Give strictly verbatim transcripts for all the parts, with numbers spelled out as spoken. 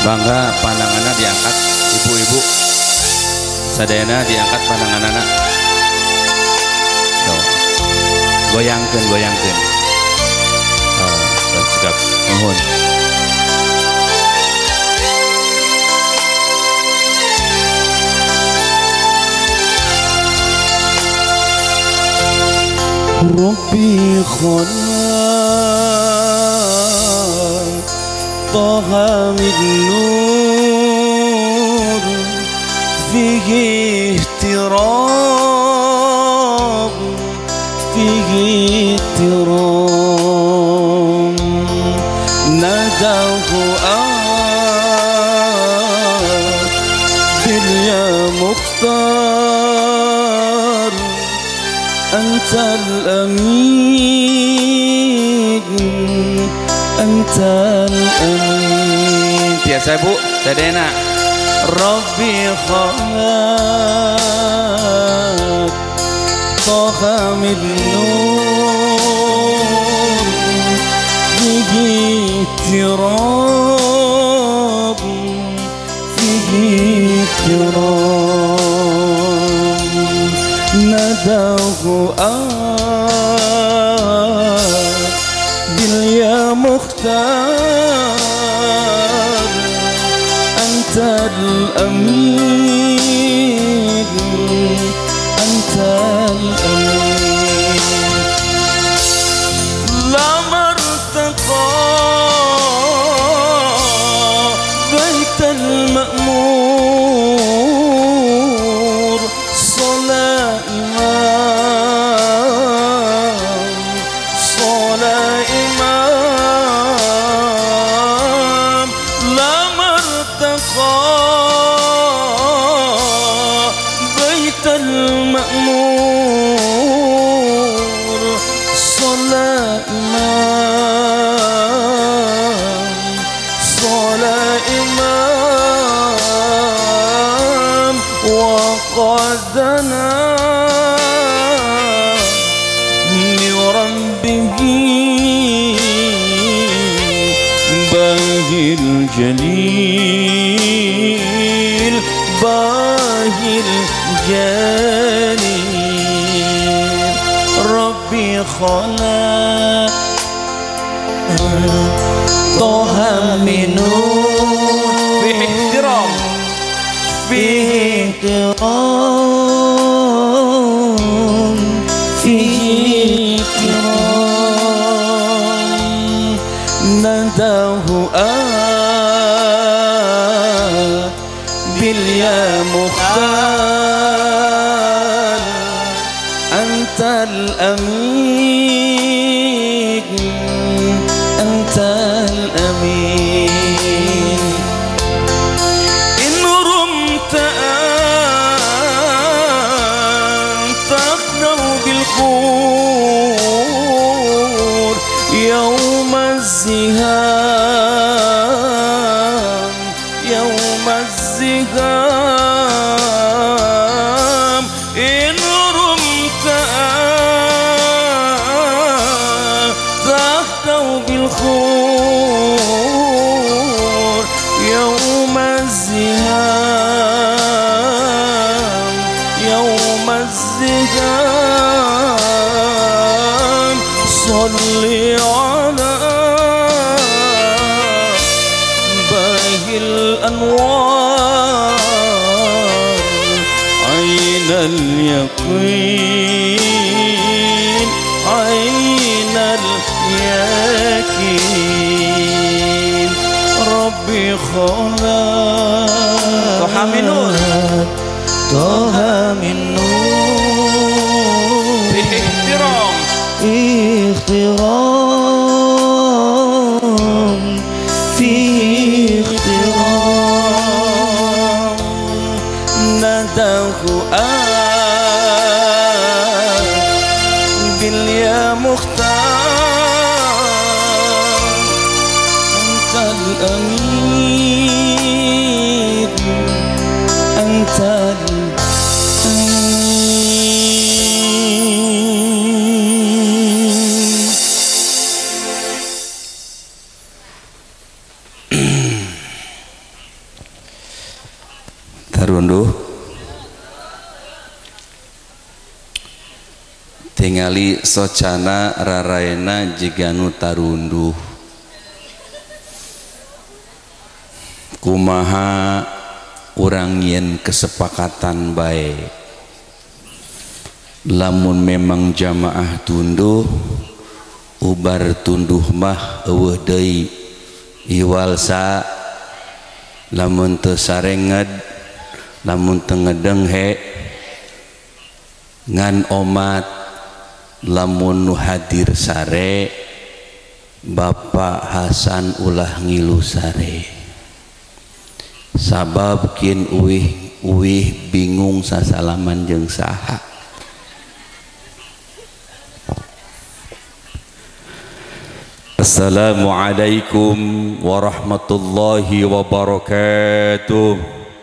Bangga pandanganna diangkat ibu-ibu sadayana diangkat pandanganna. Tuh. Goyangkeun goyangkeun. Oh, dan sikap nuhun. Rabbi khalaq Taha min nur fihi ihtiram fihi ihtiram nadahu bil ya mukhtar antal amin antal amin. Biasa Bu, sadayana Rabbi khalaq Taha min nur fihi ihtiram fihi ihtiram nadahu bil ya mukhtar antal amin antal amin. La martaqa baital ma'mur salat المأمور صلى إمام صلى إمام وقدنا لربه باهي الجليل باهي الجليل ربي خلق طه من نور فيه احترام فيه احترام فيه احترام نداه آه باليا مختار أنت الأمين أنت الأمين إن رمت أن تقدر بالخور يوم الزهام يوم الزهام إن رمت أن تخطو بالخور يوم الزهام يوم الزهام صلي على باهي الأنوار عين اليقين عين اليقين ربي خلق طه من نور طه من نور فيه احترام احترام فيه احترام نداه آه باليا مختار أنت الأمين أنت الأمين Tarunduh tingali socana raraena jiganu tarunduh kumaha urang yen kesepakatan baik lamun memang jamaah tunduh ubar tunduh mah eueuh deui iwal sa lamun teu sarenged lamun teu ngedeng he ngan omat lamun nu hadir sare Bapak Hasan ulah ngilu sare sabab kin uih uih bingung sasalaman jeung saha. Assalamualaikum warahmatullahi wabarakatuh.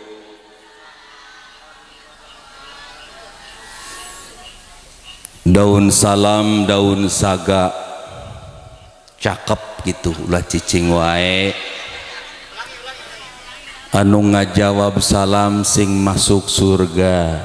Daun salam daun saga cakep gitu ulah cicing wae anu ngajawab salam sing masuk surga.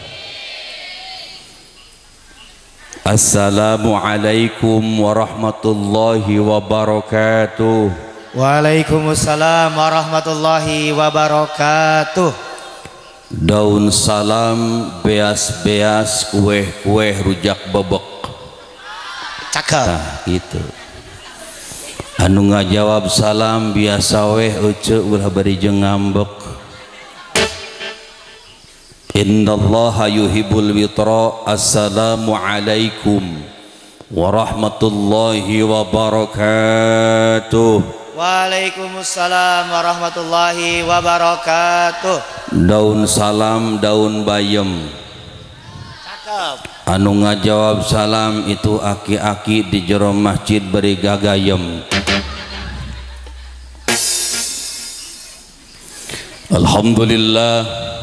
Assalamualaikum warahmatullahi wabarakatuh. Waalaikumsalam warahmatullahi wabarakatuh. Daun salam beas-beas kue-kue rujak bebek cakep nah gitu anu ngajawab salam biasa weh uce ulah bari jeung ngambek. Innallaha yuhibbul witra. Assalamualaikum warahmatullahi wabarakatuh. Waalaikumsalam warahmatullahi wabarakatuh. Daun salam daun bayem Cakep. anu ngajawab salam itu aki-aki di jero masjid beri gagayem. Alhamdulillah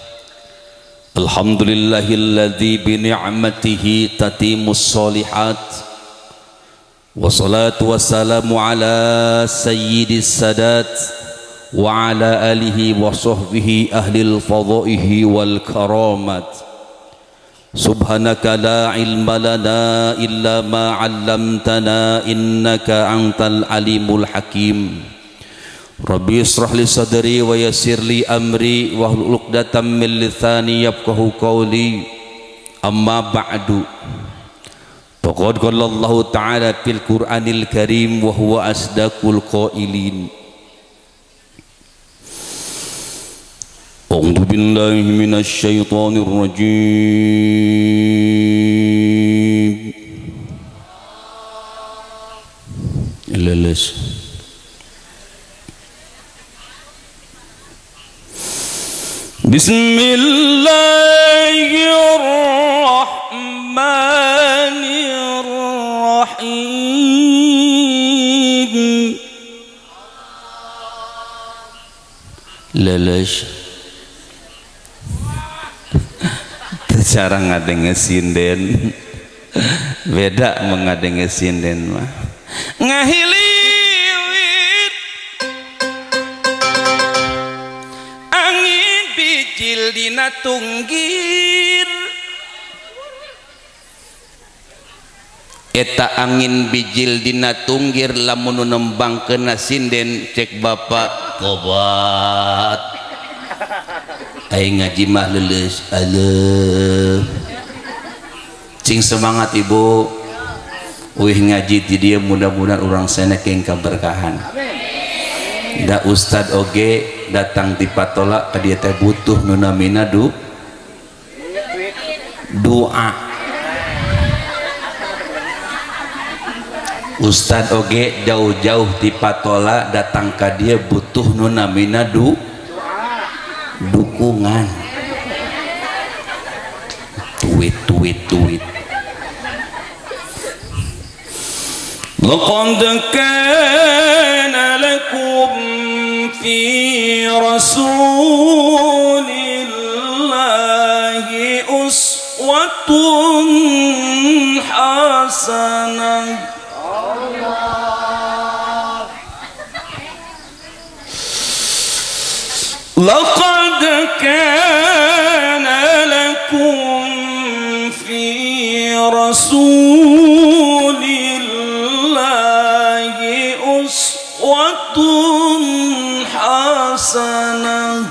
Alhamdulillahilladzi bi ni'matihi tatimmus sholihat wassalatu wassalamu ala sayyidis sadat wa ala alihi wa sahbihi ahlil fadaihi wal karamat. Subhanaka la ilma lana illa ma 'allamtana innaka antal alimul hakim. Rabbi israh li sadri wa yassir li amri wa hlul 'uqdatam min lisani yafqahu qawli. Amma ba'du. Faqad qala Allah ta'ala fil Qur'anil Karim wa huwa asdaqul qailin. A'udzu billahi minasy syaithanir rajim. Leles. Bismillahirrahmanirrahim. Leles. Cara ngadenge sinden beda mengadenge sinden mah ngahiliwit angin bijil dina tunggir eta angin bijil dina tunggir lamun nembangkeun sinden cek bapak tobat aing ngaji mah leuleus aleuh cing semangat ibu wih ngaji ti dieu mudah-mudahan urang senek yang kaberkahan da ustad oge datang ti patola ka dieu teh butuh nu namina du doa ustad oge jauh-jauh ti patola datang ka dieu butuh nu namina du dukungan tweet tweet tweet. Laqad kana lakum fi rasulillahi uswatun hasanah. لقد كان لكم في رسول الله أسوة حسنة.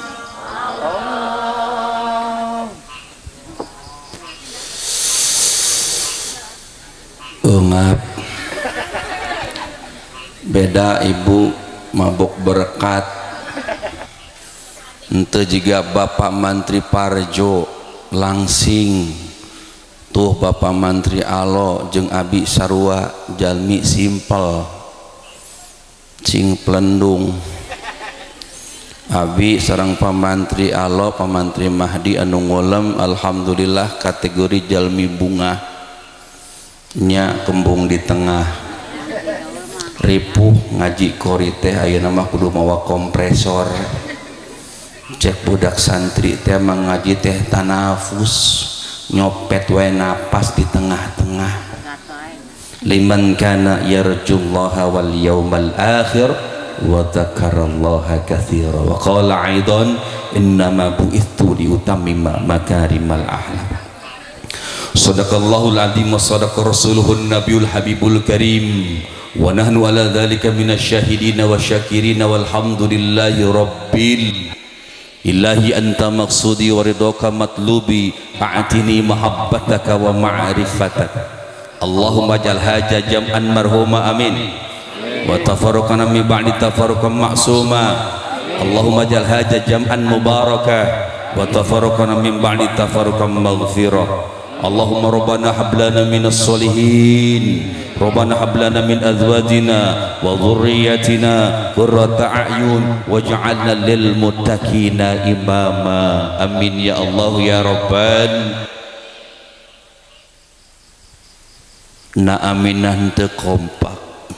Ungap beda ibu mabuk berkat ente juga Bapak Mantri Parjo langsing tuh Bapak Mantri Alo jeung Abi Sarua jalmi simpel cing pelendung Abi sareng Pamantri Alo Pamantri Mahdi anu ngolem alhamdulillah kategori jalmi bunga nya kembung di tengah ripuh ngaji kori teh ayeuna mah kudu mawa kompresor cek budak santri teh ngaji teh tanafus nyopet wae napas di tengah-tengah liman kana yarjullaha wal yaumal akhir wa dzakarallaha katsira wa qala aidan innama bu'ithu liutammima makarimal akhlaq. Sadaqallahul azim wa sadaqa rasuluhun nabiyul habibul karim wa nahnu ala dzalika minasyahidin wa syakirin walhamdulillahi rabbil ilahi anta maqsudi wa ridhaka matlubi a'tini mahabbataka wa ma'rifatak. Allahumma jal haja jam'an marhuma amin wa tafarruqana min ba'di tafarruqan ma'suma. Allahumma jal haja jam'an mubarakah wa tafarruqana min ba'di tafarruqan maghfirah. Allahumma rabbana hablana minas solihin rabbana hablana min azwajina wa dhurriyyatina qurrata a'yun waj'alna lil muttaqina imama amin ya Allah ya Rabban. Na aminah teu kompak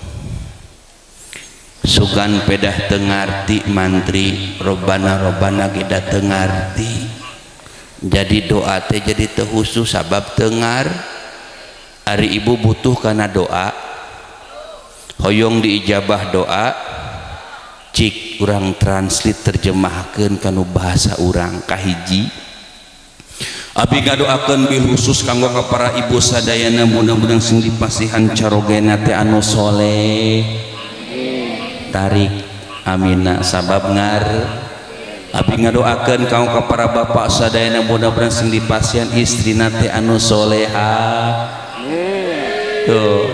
sugan pedah teu ngarti mantri robbana robbana kita teu ngarti jadi doa teh jadi teu khusus sabab teu ngar ari ibu butuh kana doa hoyong diijabah doa cik urang translate terjemahkeun kanu bahasa urang kahiji abi ngadoakeun bil khusus kanggo ka para ibu sadayana mudah-mudahan sing dipasihan carogena teh anu soleh tarik amina sabab ngar abi ngadoakeun kanggo ka para bapak sadayana mudah-mudahan sing dipasihan istrina teh anu soleha tuh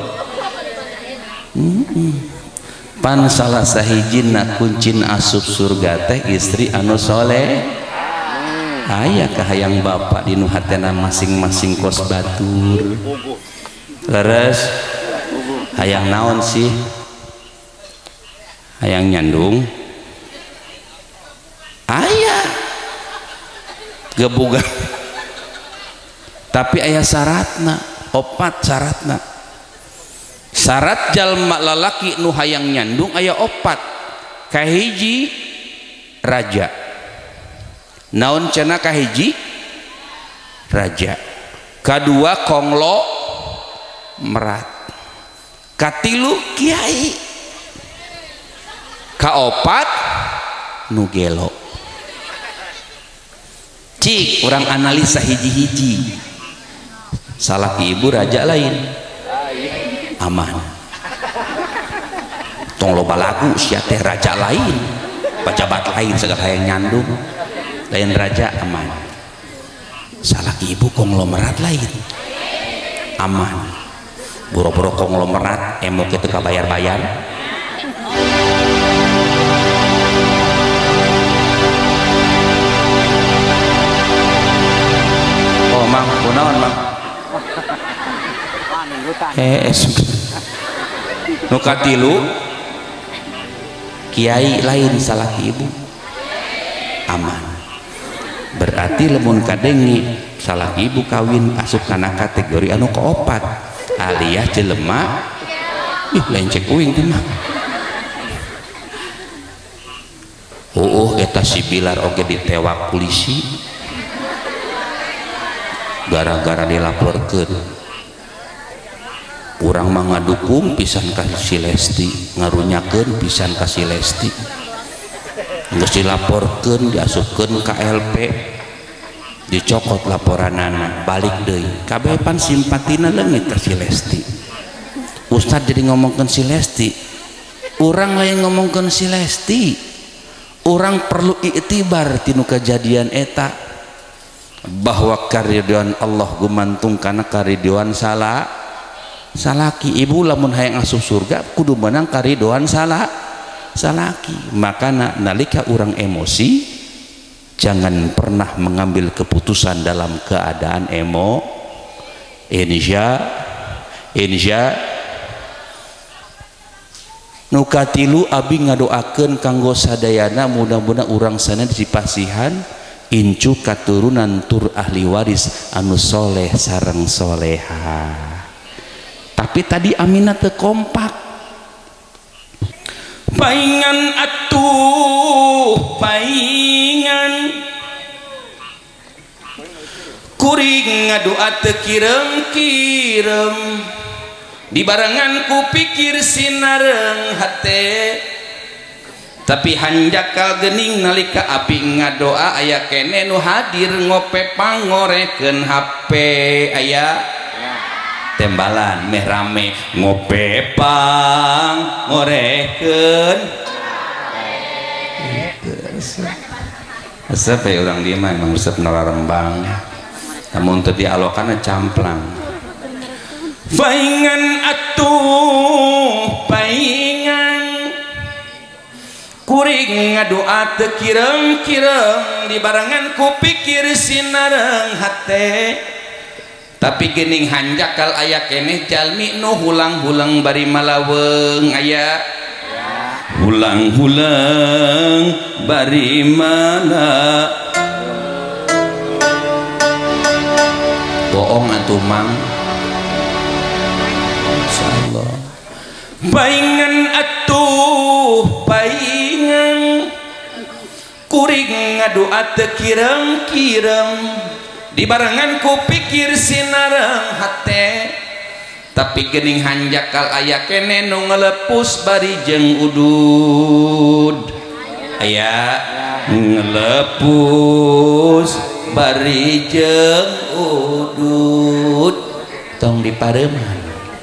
pan salah sahijina kuncin asup surga teh istri anu soleh aya kahayang bapak di nu hatena masing-masing kos batur leres hayang naon sih hayang nyandung ayah gebuga tapi ayah syaratna opat syaratna syarat jalma lalaki nu hayang nyandung ayah opat kahiji raja naon cenah kahiji raja kadua konglo merat katilu kiai kaopat nu gelo cik orang analisa hiji-hiji salah ibu raja lain aman tong loba lagu sia teh raja lain pejabat lain segala yang nyandung lain raja aman salah ibu konglomerat lain aman boro-boro konglomerat emok itu kabayar-bayar oh mang kunaon mang eh nu katilu kiai lain salah ibu aman berarti lemun kadengi salah ibu kawin asup kana kategori anu keopat alias jelema ih lain cek uing teh mah uh eta si Bilar oge ditewak polisi gara-gara dilaporkeun urang mah ngadukung pisan ka si Lesti ngarunyakeun pisan ka si Lesti geus dilaporkeun diasupkeun ka L P dicokot laporanana balik deui kabeh pan simpatina leungit ka si Lesti. Ustad jadi ngomongkeun si Lesti, urang lain ngomongkeun si Lesti, urang perlu iktibar tinu kejadian eta bahwa karidhoan Allah gumantung kana karidhoan salah salaki. Ibu lamun hayang asup surga kudu menang karidhoan salah salaki. Makana nalika urang emosi jangan pernah mengambil keputusan dalam keadaan emo. Insya insya nukatilu abi ngadoakeun kanggo sadayana mudah-mudahan urang sana dipasihan incu katurunan tur ahli waris anu soleh sareng soleha. Tapi tadi Aminah teu kompak. Paingan atuh paingan kuring ngadoa teu kirem-kirem dibarengan ku pikir sinareung hate tapi hanjakal geuning nalika api ngadoa aya kene nu hadir ngope pangorekeun H P aya tembalan meh rame ngope pang ngorekeun resep ya urang dieu mah emang resep nararembang namun teu dialokana camplang. Paingan atuh paingan kuring ngadoa teu kirem-kirem dibarengan ku pikir sinareung hate tapi geuning hanjakal aya keneh jalmi nu hulang-hulang bari malaweung aya hulang-hulang bari mala bohong atuh mang insyaallah. Paingan atuh paingan kuring ngadoa teu kirem-kirem dibarengan ku pikir sinareung hate tapi geuning hanjakal aya kene nu ngelepus bari jeung udud aya ngelepus bari jeung udud tong dipareuman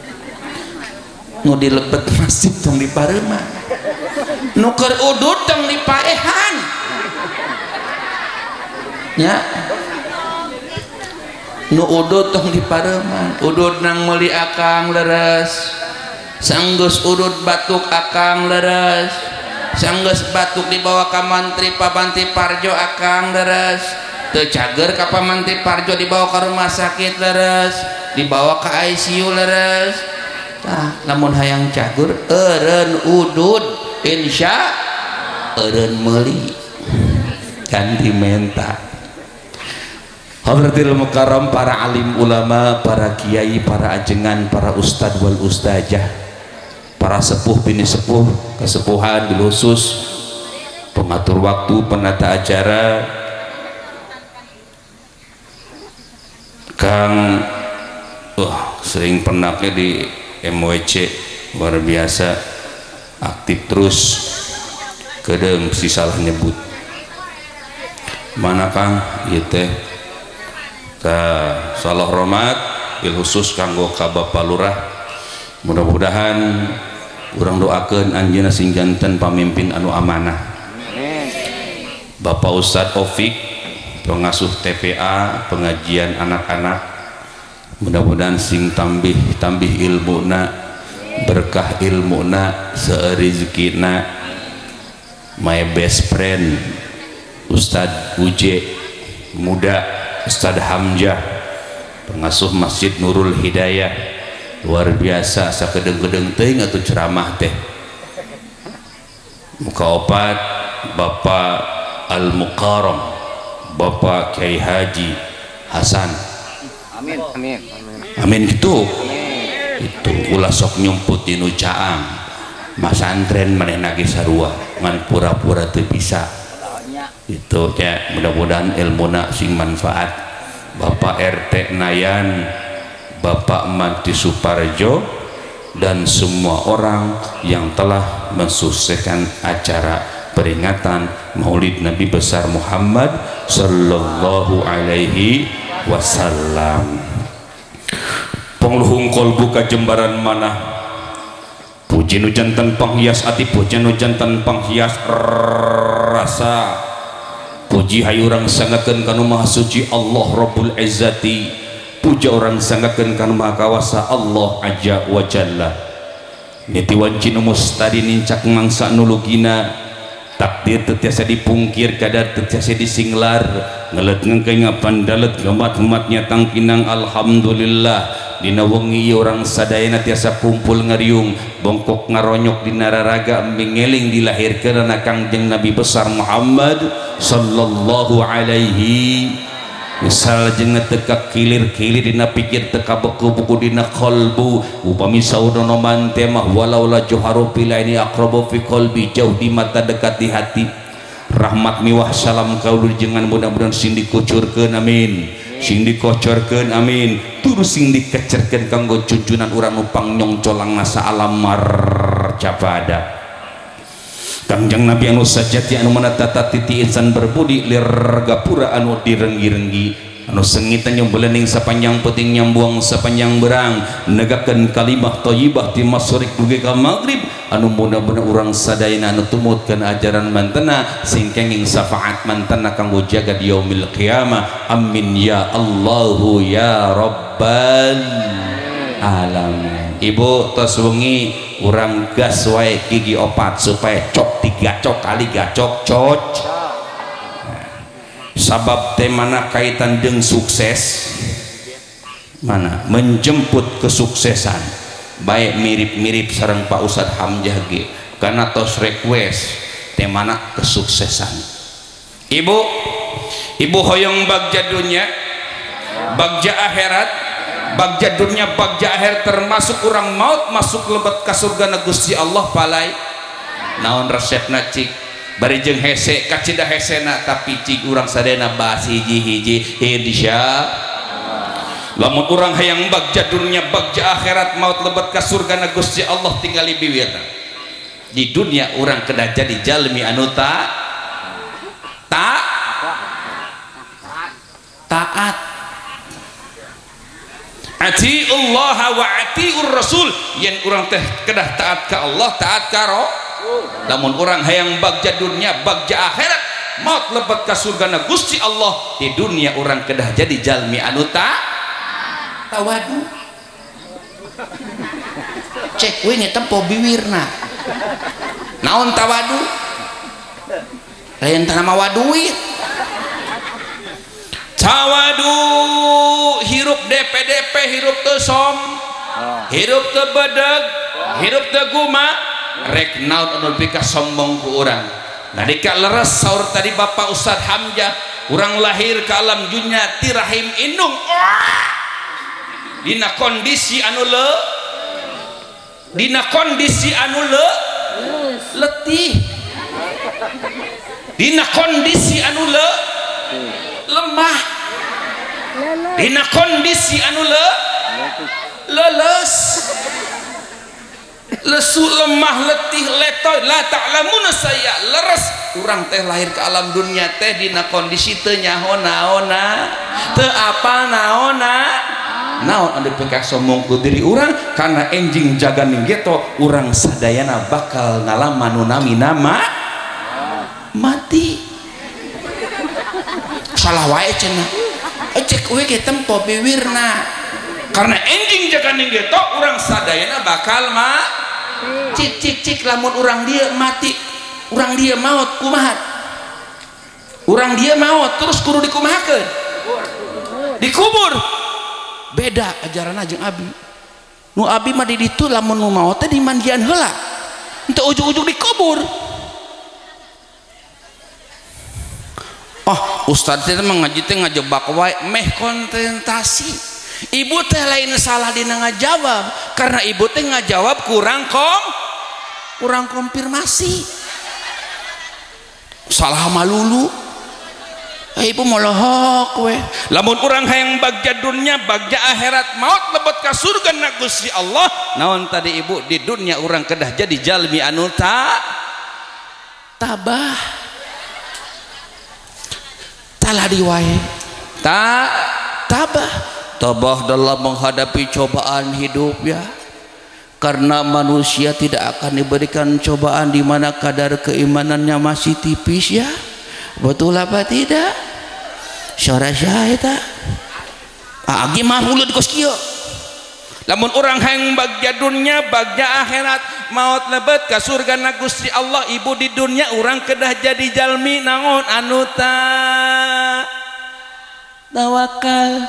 nu dilebet masjid tong dipareuman nu keur udud tong dipaehan nya nu udud tong dipareuman udud nang meuli akang leres sanggeus udud batuk akang leres sanggeus batuk dibawa ka mantri pabanti parjo akang leres teu cager ka pamanti parjo dibawa ka rumah sakit leres dibawa ka I C U leres tah lamun hayang cager eureun udud insya eureun meuli ganti menta. Hadratil mukarram para alim ulama, para kiai, para ajengan, para ustad wal ustazah, para sepuh bini sepuh, kesepuhan bil khusus, pengatur waktu, penata acara, Kang uh, sering pernahnya di M W C luar biasa aktif terus kadang si salah nyebut mana Kang ieu teh ka salah hormat bil khusus kanggo ka Bapak Lurah mudah-mudahan urang doakeun anjeunna sing janten pamimpin anu amanah Bapak Ustadz Ofik pengasuh T P A pengajian anak-anak mudah-mudahan sing tambih tambih ilmuna berkah ilmuna seureuzekina my best friend Ustadz Uje muda Ustadz Hamzah pengasuh Masjid Nurul Hidayah luar biasa sakedeng-kedeng teuing atuh ceramah teh muka opat Bapak Al-Mukarram Bapak Kiai Haji Hasan amin amin amin amin gitu itu ulah sok nyumput di nu caang masantren manehna ge sarua ngan pura-pura teu bisa itu ya mudah-mudahan ilmuna sing manfaat Bapak R T Nayan Bapak Manti Suparjo dan semua orang yang telah mensukseskan acara peringatan Maulid Nabi besar Muhammad sallallahu alaihi wasallam. Pangluhung kolbu ka jembaran mana puji nu janten panghias ati, puji nu janten panghias rasa, puji hayu urang sangakeun kana Maha Suci Allah Rabbul Izzati, puja orang sangakeun kana Maha Kawasa Allah Azza wa Jalla. Niti wanci nu mustadi nincak mangsa nulugina, takdir teu tiasa dipungkir, kadar teu tiasa disinglar, ngelet ngengkeng ngapandalet gemat-gematnya tangkinang alhamdulillah. Dina wengi orang sadayana tiasa kumpul ngariung bongkok ngaronyok dina raraga mengeling dilahirkeun na Kangjeng Nabi besar Muhammad sallallahu alaihi misal jeung teka kilir-kilir dina pikir teka beku-beku dina qalbu upami saudono mante mah walau la joharu pilaini aqrabu fi qalbi, jauh di mata dekat di hati. Rahmat miwah salam kaulur jengan mudah-mudahan sing dikucurkeun amin, sing dikocorkeun amin, terus sing dikecerkeun kanggo junjunan urang nupang nyongcolang nasa alam marjabada. Kangjeng Nabi anu sajati anu menatata titi insan berbudi lir gapura anu direnggi-renggi, anu sengit nyumbelening sapanjang peuting nyambuang sapanjang berang, negakeun kalimah thayyibah ti masyriq dugi ka maghrib, anu mudah-mudahan urang sadayana anu tumutkeun ajaran mantena sing kenging syafaat mantena kanggo jaga di yaumil qiyamah. Amin ya Allahu ya rabbal alamin. Ibu tos wengi urang gas wae gigi opat supaya cok tiga cok kali gacok cok. Sabab temana kaitan dengan sukses mana menjemput kesuksesan baik mirip-mirip sareng Pak Ustadz Hamzah ge karena tos request temana kesuksesan. Ibu ibu hoyong bagja dunya bagja akhirat, bagja dunya bagja akhirat termasuk orang maut masuk lebet ka surgana Gusti Allah palai naon resepna cik bari jeung hese kacida hesena tapi cik urang sadayana bahas hiji-hiji insya lamun urang hayang bagja dunya bagja akhirat maut lebet ka surgana Gusti Allah tinggali biwirna di dunia urang kedah jadi jalmi anu ta ta taat ati Allah wa atiur rasul yen urang teh kedah taat ka Allah taat ka roh. Namun orang hayang bagja dunia bagja akhirat maut lebet ka surgana Gusti Allah di dunia orang kedah jadi jalmi anu ta tawadu cek we nya tempo biwirna naon tawadu lain tanah mawadui tawadu hirup D P D P hirup teu som hirup teu bedeg hirup teu guma rek naon anu pika sombong ku urang nalika leres saur tadi Bapak Ustadz Hamzah urang lahir ke alam dunya ti rahim indung dina kondisi anu le dina kondisi anu le letih dina kondisi anu le lemah dina kondisi anu le leles lesu lemah letih letoy la ta'lamuna saya leres urang teh lahir ke alam dunia teh dina kondisi teu nyaho naona teu apa naona naon anu pika sombong ku diri urang karena enjing jaga ninggeto urang sadayana bakal ngalaman nu nami nama mati salah wae cenah cek we ge tempo biwirna karena enjing jaga ninggeto urang sadayana bakal ma cik cik cik lamun urang dia mati urang dia maut kumaha urang dia maut terus kudu dikumahakeun dikubur beda ajaran jeung abi nu abi mah di ditu lamun nu maut teh dimandian heula henteu ujug-ujug dikubur. Oh ustad teh mah ngaji teh ngajebak wae meh konsentrasi. Ibu teh lain salah dina ngajawab karena ibu teh ngajawab kurang kom kurang konfirmasi salah malulu. Eh, ibu molohok we lamun urang hayang bagja dunya bagja akhirat maut lebet ka surga na Gusti Allah naon tadi ibu di dunia urang kedah jadi jalmi anu ta tabah taladi wae tak tabah tabah dalam menghadapi cobaan hidup ya, karena manusia tidak akan diberikan cobaan di mana kadar keimanannya masih tipis ya, betul apa tidak? Syara syahita agi mah mulut kos kieu lamun orang hayang bagja dunia bagja akhirat maut lebet ka surgana Gusti Allah. Ibu di dunia orang kedah jadi jalmi naon anu ta tawakal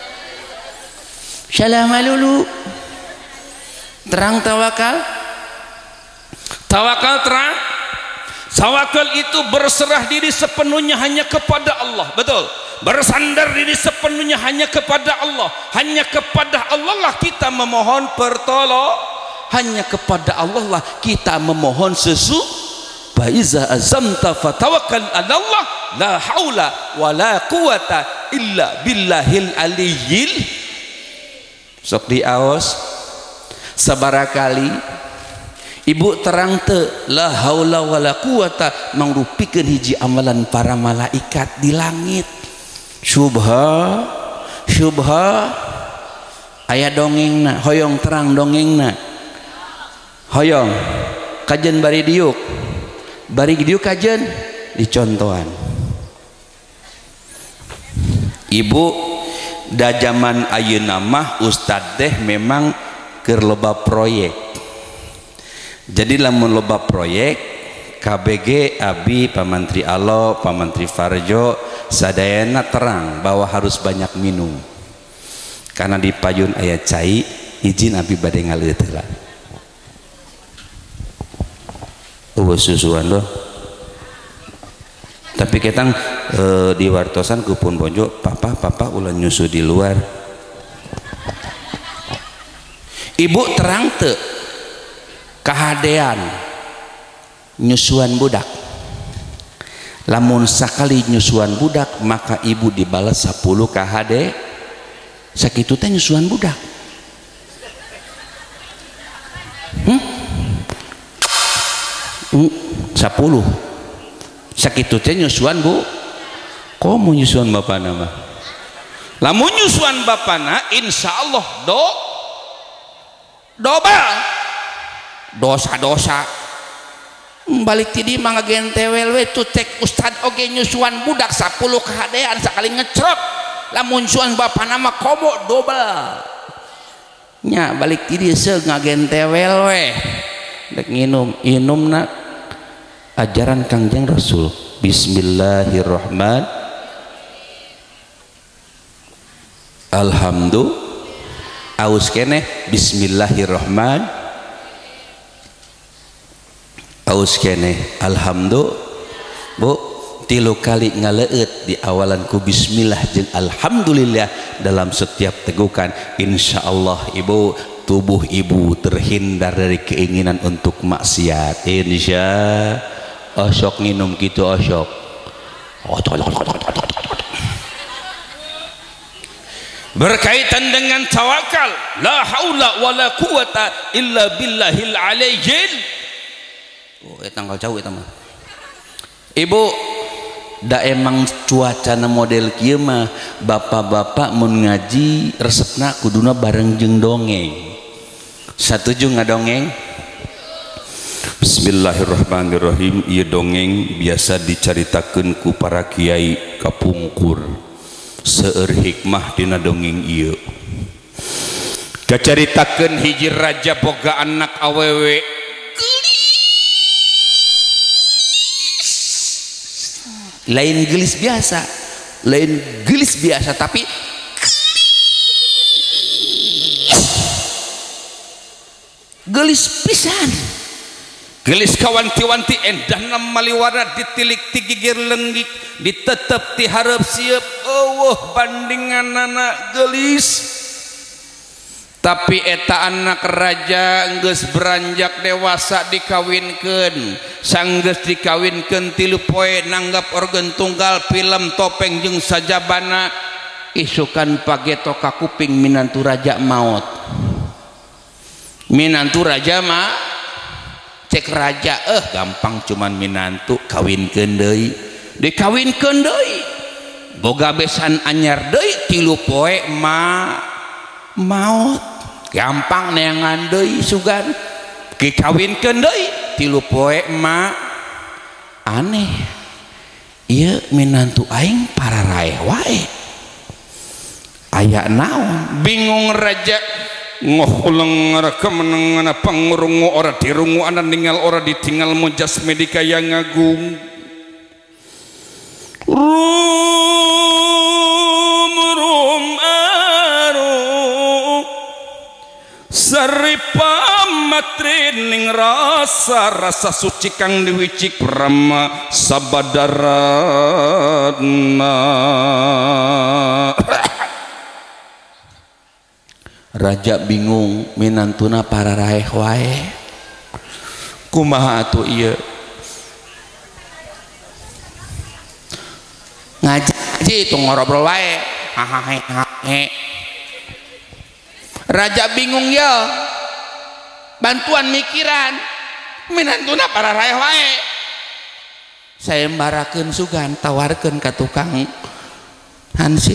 syalalulu terang tawakal tawakal terang. Tawakal itu berserah diri sepenuhnya hanya kepada Allah, betul, bersandar diri sepenuhnya hanya kepada Allah. Hanya kepada Allah lah kita memohon pertolongan, hanya kepada Allah lah kita memohon sesuatu. Faiza azamta fatawakkal 'ala Allah la haula wala quwata illa billahil aliyyil. Sok diaos sabarakali ibu terang te la haula wala quwata mangrupikeun hiji amalan para malaikat di langit. Subha subha aya dongengna, hoyong terang dongengna, hoyong kajen bari diuk bari diuk kajen dicontohan. Ibu da zaman ayeuna mah ustad teh memang keur loba proyek. Jadi lamun loba proyek K B G Abi Pak Menteri Alo Pak Menteri Farjo sadayana terang bahwa harus banyak minum karena di payun aya cai. Izin Abi bade ngaleut heula eueuh susuan doh. Tapi ketang e, di wartosan kupun bonjo papa papa ulah nyusu di luar. Ibu terang teu kahadean nyusuan budak. Lamun sakali nyusuan budak maka ibu dibalas sepuluh kahade sakitu teh nyusuan budak. hmm? hmm, sepuluh sakitu teh nyusuan bu komo nyusuan bapana mah. Lamun nyusuan bapana insya Allah do dobal dosa-dosa balik tidi mangga gentewel we tu tek ustad oge nyusuan budak sepuluh kahadean sakali ngecrot. Lamun nyusuan bapana mah komo dobel nya balik tidi seug ngagentewel we dek nginum inumna ajaran Kangjeng Rasul. Bismillahirrahmanirrahim. Alhamdulillah aus keneh bismillahirrahmanirrahim. Aus keneh alhamdulillah bu tilu kali ngaleut di awalan ku bismillah jeung alhamdulillah dalam setiap tegukan. Insya Allah ibu tubuh ibu terhindar dari keinginan untuk maksiat. Insya osok minum gitu osok berkaitan dengan tawakal la haula wala quwata illa billahil aliyyil. Oh, tanggal jauh itu mah. Ibu, da emang cuacana model kieu mah bapak-bapak mun ngaji resepna kuduna bareng jeung dongeng. Satuju ngadongeng? Bismillahirrahmanirrahim. Ieu dongeng biasa dicaritakeun ku para kiai kapungkur. Seueur hikmah dina dongeng ieu. Kacaritakeun hiji raja boga anak awewe. Lain gelis biasa, lain gelis biasa tapi gelis pisan, gelis kawanti-wanti endah maliwara ditilik tigigir lenggik ditetep ti hareup sieup eueuh bandingan anak gelis. Tapi eta anak raja geus beranjak dewasa dikawinkeun, sanggeus dikawinkeun tilu poe nanggap organ tunggal film topeng jeung sajabana. Isukan pageto ka kuping minantu raja maot. Minantu raja mah cek raja eh gampang cuman minantu kawinkeun deui dikawinkeun deui boga besan anyar deui tilu poe ma maut gampang neangan deui sugan dikawinkeun deui tilu poe ma aneh ieu minantu aing pararaeh wae aya naon bingung raja ngoh ulang ngara kemenangan pangurungu ora dirungu anda ningal ora ditinggal mujas medika yang ngagung rum rum aru saripa matrin ning rasa rasa suci kang diwicik rama sabadaratna raja bingung minantuna pararaeh wae kumaha atuh ieu ngaji itu ngobrol wae hahahe raja bingung ya bantuan mikiran minantuna pararaeh wae saya embarakeun sugan tawarkeun ka tukang hansip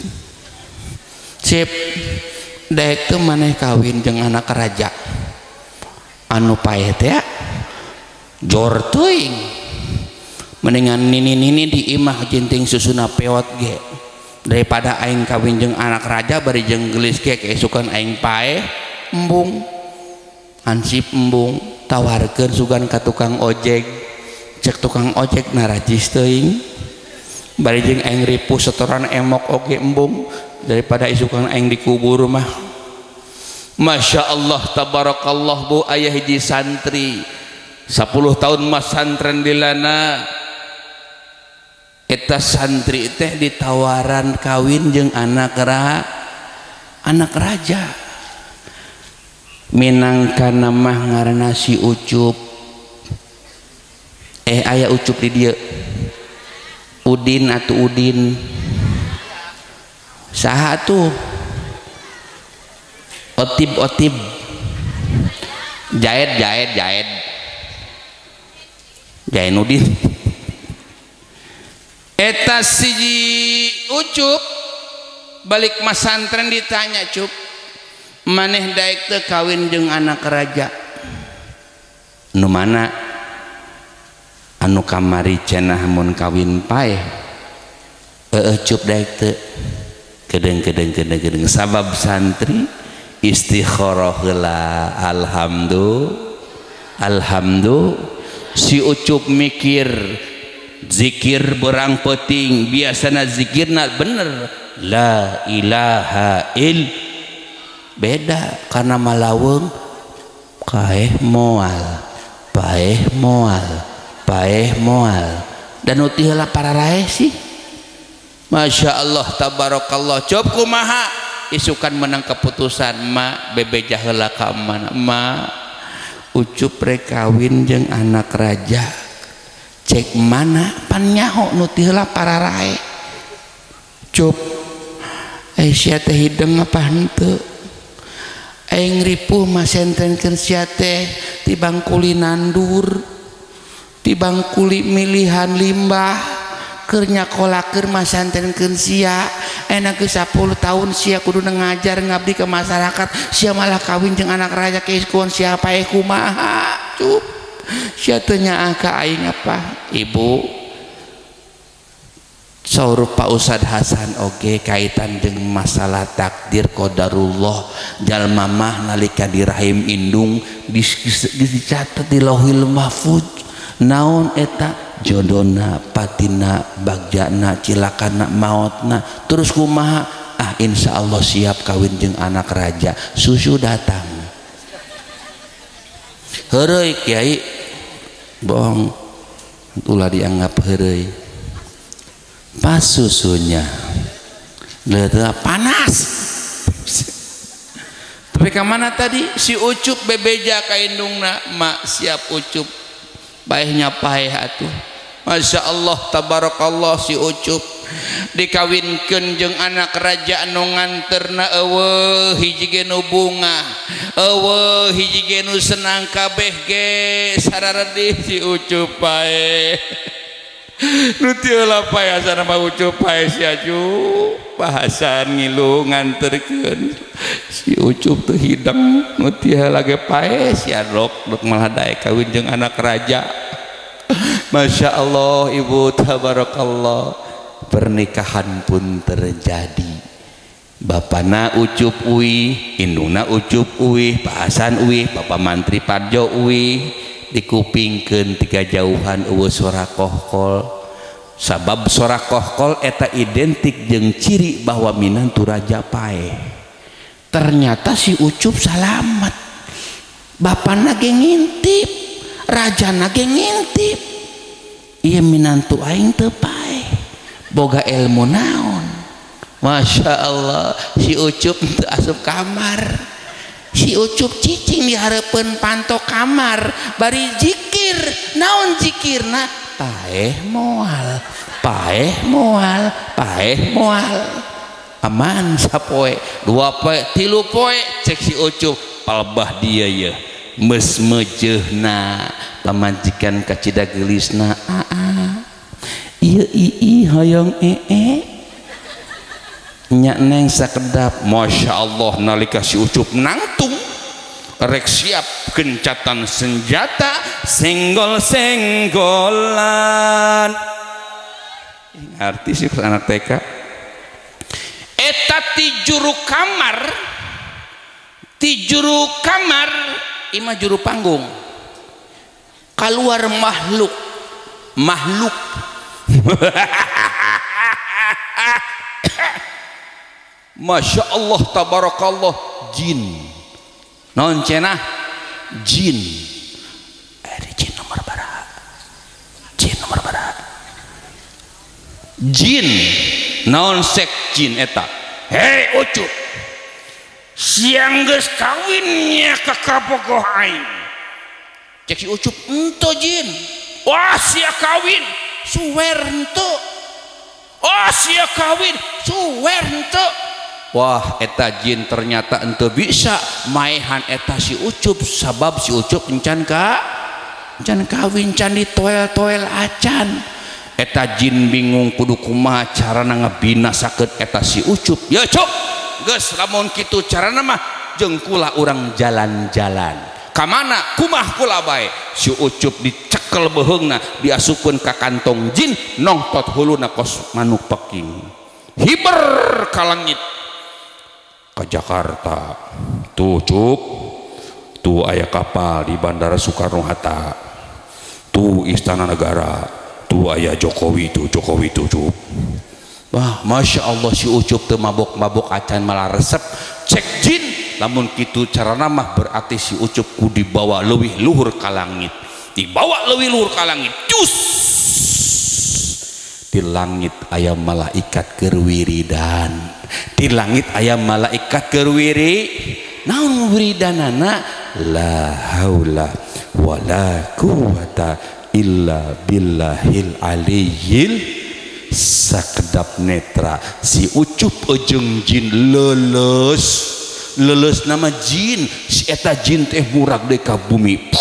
sip dek teu maneh kawin jeung anak raja anu paeh teh jor teuing mendingan nini-nini di imah jinting susuna peot ge daripada aing kawin jeung anak raja bari jeung gelis ge keesukan aing paeh embung hansip embung tawarkeun sugan ka tukang ojek cek tukang ojek narajis teuing bari jeung aing ripuh setoran emok oge embung daripada isukan aing dikubur mah Masya Allah tabarakallah bu ayah hiji santri sepuluh tahun mas santren di lana eta santri teh ditawaran kawin jeung anak ra anak raja minangkana mah ngaranna si Ucup eh aya Ucup di dieu Udin atuh Udin saha tuh otib otib jaed jaed jaed Jainuddin eta si Ucup balik mas santren ditanya Cup maneh daek teu kawin jeung anak raja nu mana anu kamari cenah mun kawin paeh eueuh Cup daek teu kedeng kedeng kedeng kedeng sabab santri istikharah heula alhamdulillah alhamdulillah si Ucup mikir zikir berang penting biasana zikirna bener la ilaha il beda karena malaweng paeh moal paeh moal paeh moal dan uti heula pararaeh sih Masya Allah tabarakallah cob kumaha isukan menang keputusan ma bebeja heula ka mana ma Ucup rek kawin jeung anak raja cek mana pan nyaho nu ti heula pararae Cup ai sia teh hideung apa henteu aing ripuh mah sentrenkeun sia teh ti bangkuli nandur ti bangkuli milihan limbah keur nyakolakeun masantrenkeun sia enak ke sepuluh tahun sia kudu ngajar ngabdi ke masyarakat sia malah kawin jeung anak raja keiskuan siapa eh kumaha Cup sia teu nyaah ka aing apa ibu saur Pak Ustad Hasan oge kaitan jeung masalah takdir qadarullah jalma mah nalika di rahim indung dicatet di Lauhil Mahfuz naon eta jodona patina bagjana cilakana mautna terus kumaha ah insya Allah siap kawin jeung anak raja susu datang heureuy kiai bohong ulah dianggap heureuy pas susunya leuteung panas tapi ka mana tadi si Ucup bebeja ka indungna mak siap Ucup baehnya paeh atuh Masya Allah tabarakallah si Ucup dikawinkeun jeung anak raja anu nganterna eueuh hiji ge nu bunga eueuh hiji ge nu senang kabeh ge sararedih si Ucup bae nu teu heula payasana mah Ucup bae si aju bahasan ngilu nganterkeun si Ucup teu hidang nu teu heula ge pae si adok dok malah daek kawin jeung anak raja. Masya Allah, ibu tabarakallah, pernikahan pun terjadi. Bapana Ucup uih, indungna Ucup uih, Pak Hasan uih, Bapak Mantri Parjo uih, dikupingkeun tiga jauhan eueuh sora kohkol. Sabab sora kohkol eta identik jeung ciri bahwa minantu raja pae. Ternyata si Ucup salamet. Bapana ge ngintip, rajana ge ngintip. Iya minantu aing teu pae, boga ilmu naon. Masya Allah, si Ucup teu asup kamar. Si Ucup cicing di hareupeun panto kamar, bari zikir. Naon zikirna? Paeh moal, paeh moal, paeh moal. Aman sapoe, dua poe, tilu poe, cek si Ucup palbah dia ya. Mes mejehna pamajikan kacida gelisna aa iya ii hoyong ee nyak neng sakedap. Masya Allah, nalika si Ucup nangtung rek siap kencatan senjata senggol senggolan arti sih anak T K eta ti juru kamar ti juru kamar ima juru panggung keluar makhluk makhluk Masya Allah tabarakallah jin non cenah jin ada jin nomor berapa jin nomor berapa jin non sek jin eta hei Ucup siang geus kawinnya ke kabogoh aing cek si Ucup ento jin wah sia kawin suwer ento oh sia kawin suwer ento wah eta jin ternyata ente bisa maehan eta si Ucup sabab si Ucup encan ka encan kawin can ditoel-toel acan eta jin bingung kudu kumaha carana ngabinasakeun eta si Ucup. Ya Cup geus lamun kitu carana mah jeung kula urang jalan-jalan ka mana kumah kula bae si Ucup dicekel beheungna diasupkeun ka kantong jin nongtot huluna kos manuk peking hiber ka langit ke Jakarta. Tuh Cup, tuh aya kapal di Bandara Soekarno-Hatta, tuh Istana Negara, tuh aya Jokowi tuh Jokowi tuh Cup. Wah, Masya Allah si Ucup teu mabok-mabok acan malah resep cek jin lamun kitu carana mah berarti si Ucup ku dibawa leuwih luhur ka langit, dibawa leuwih luhur ka langit cus di langit aya malaikat keur wiridan, di langit aya malaikat keur wiri naon wiridanana la haula wala quwata illa billahil aliyyil. Sakedap netra si Ucup ujung jin leles leles nama jin si eta jin teh murag deui ka bumi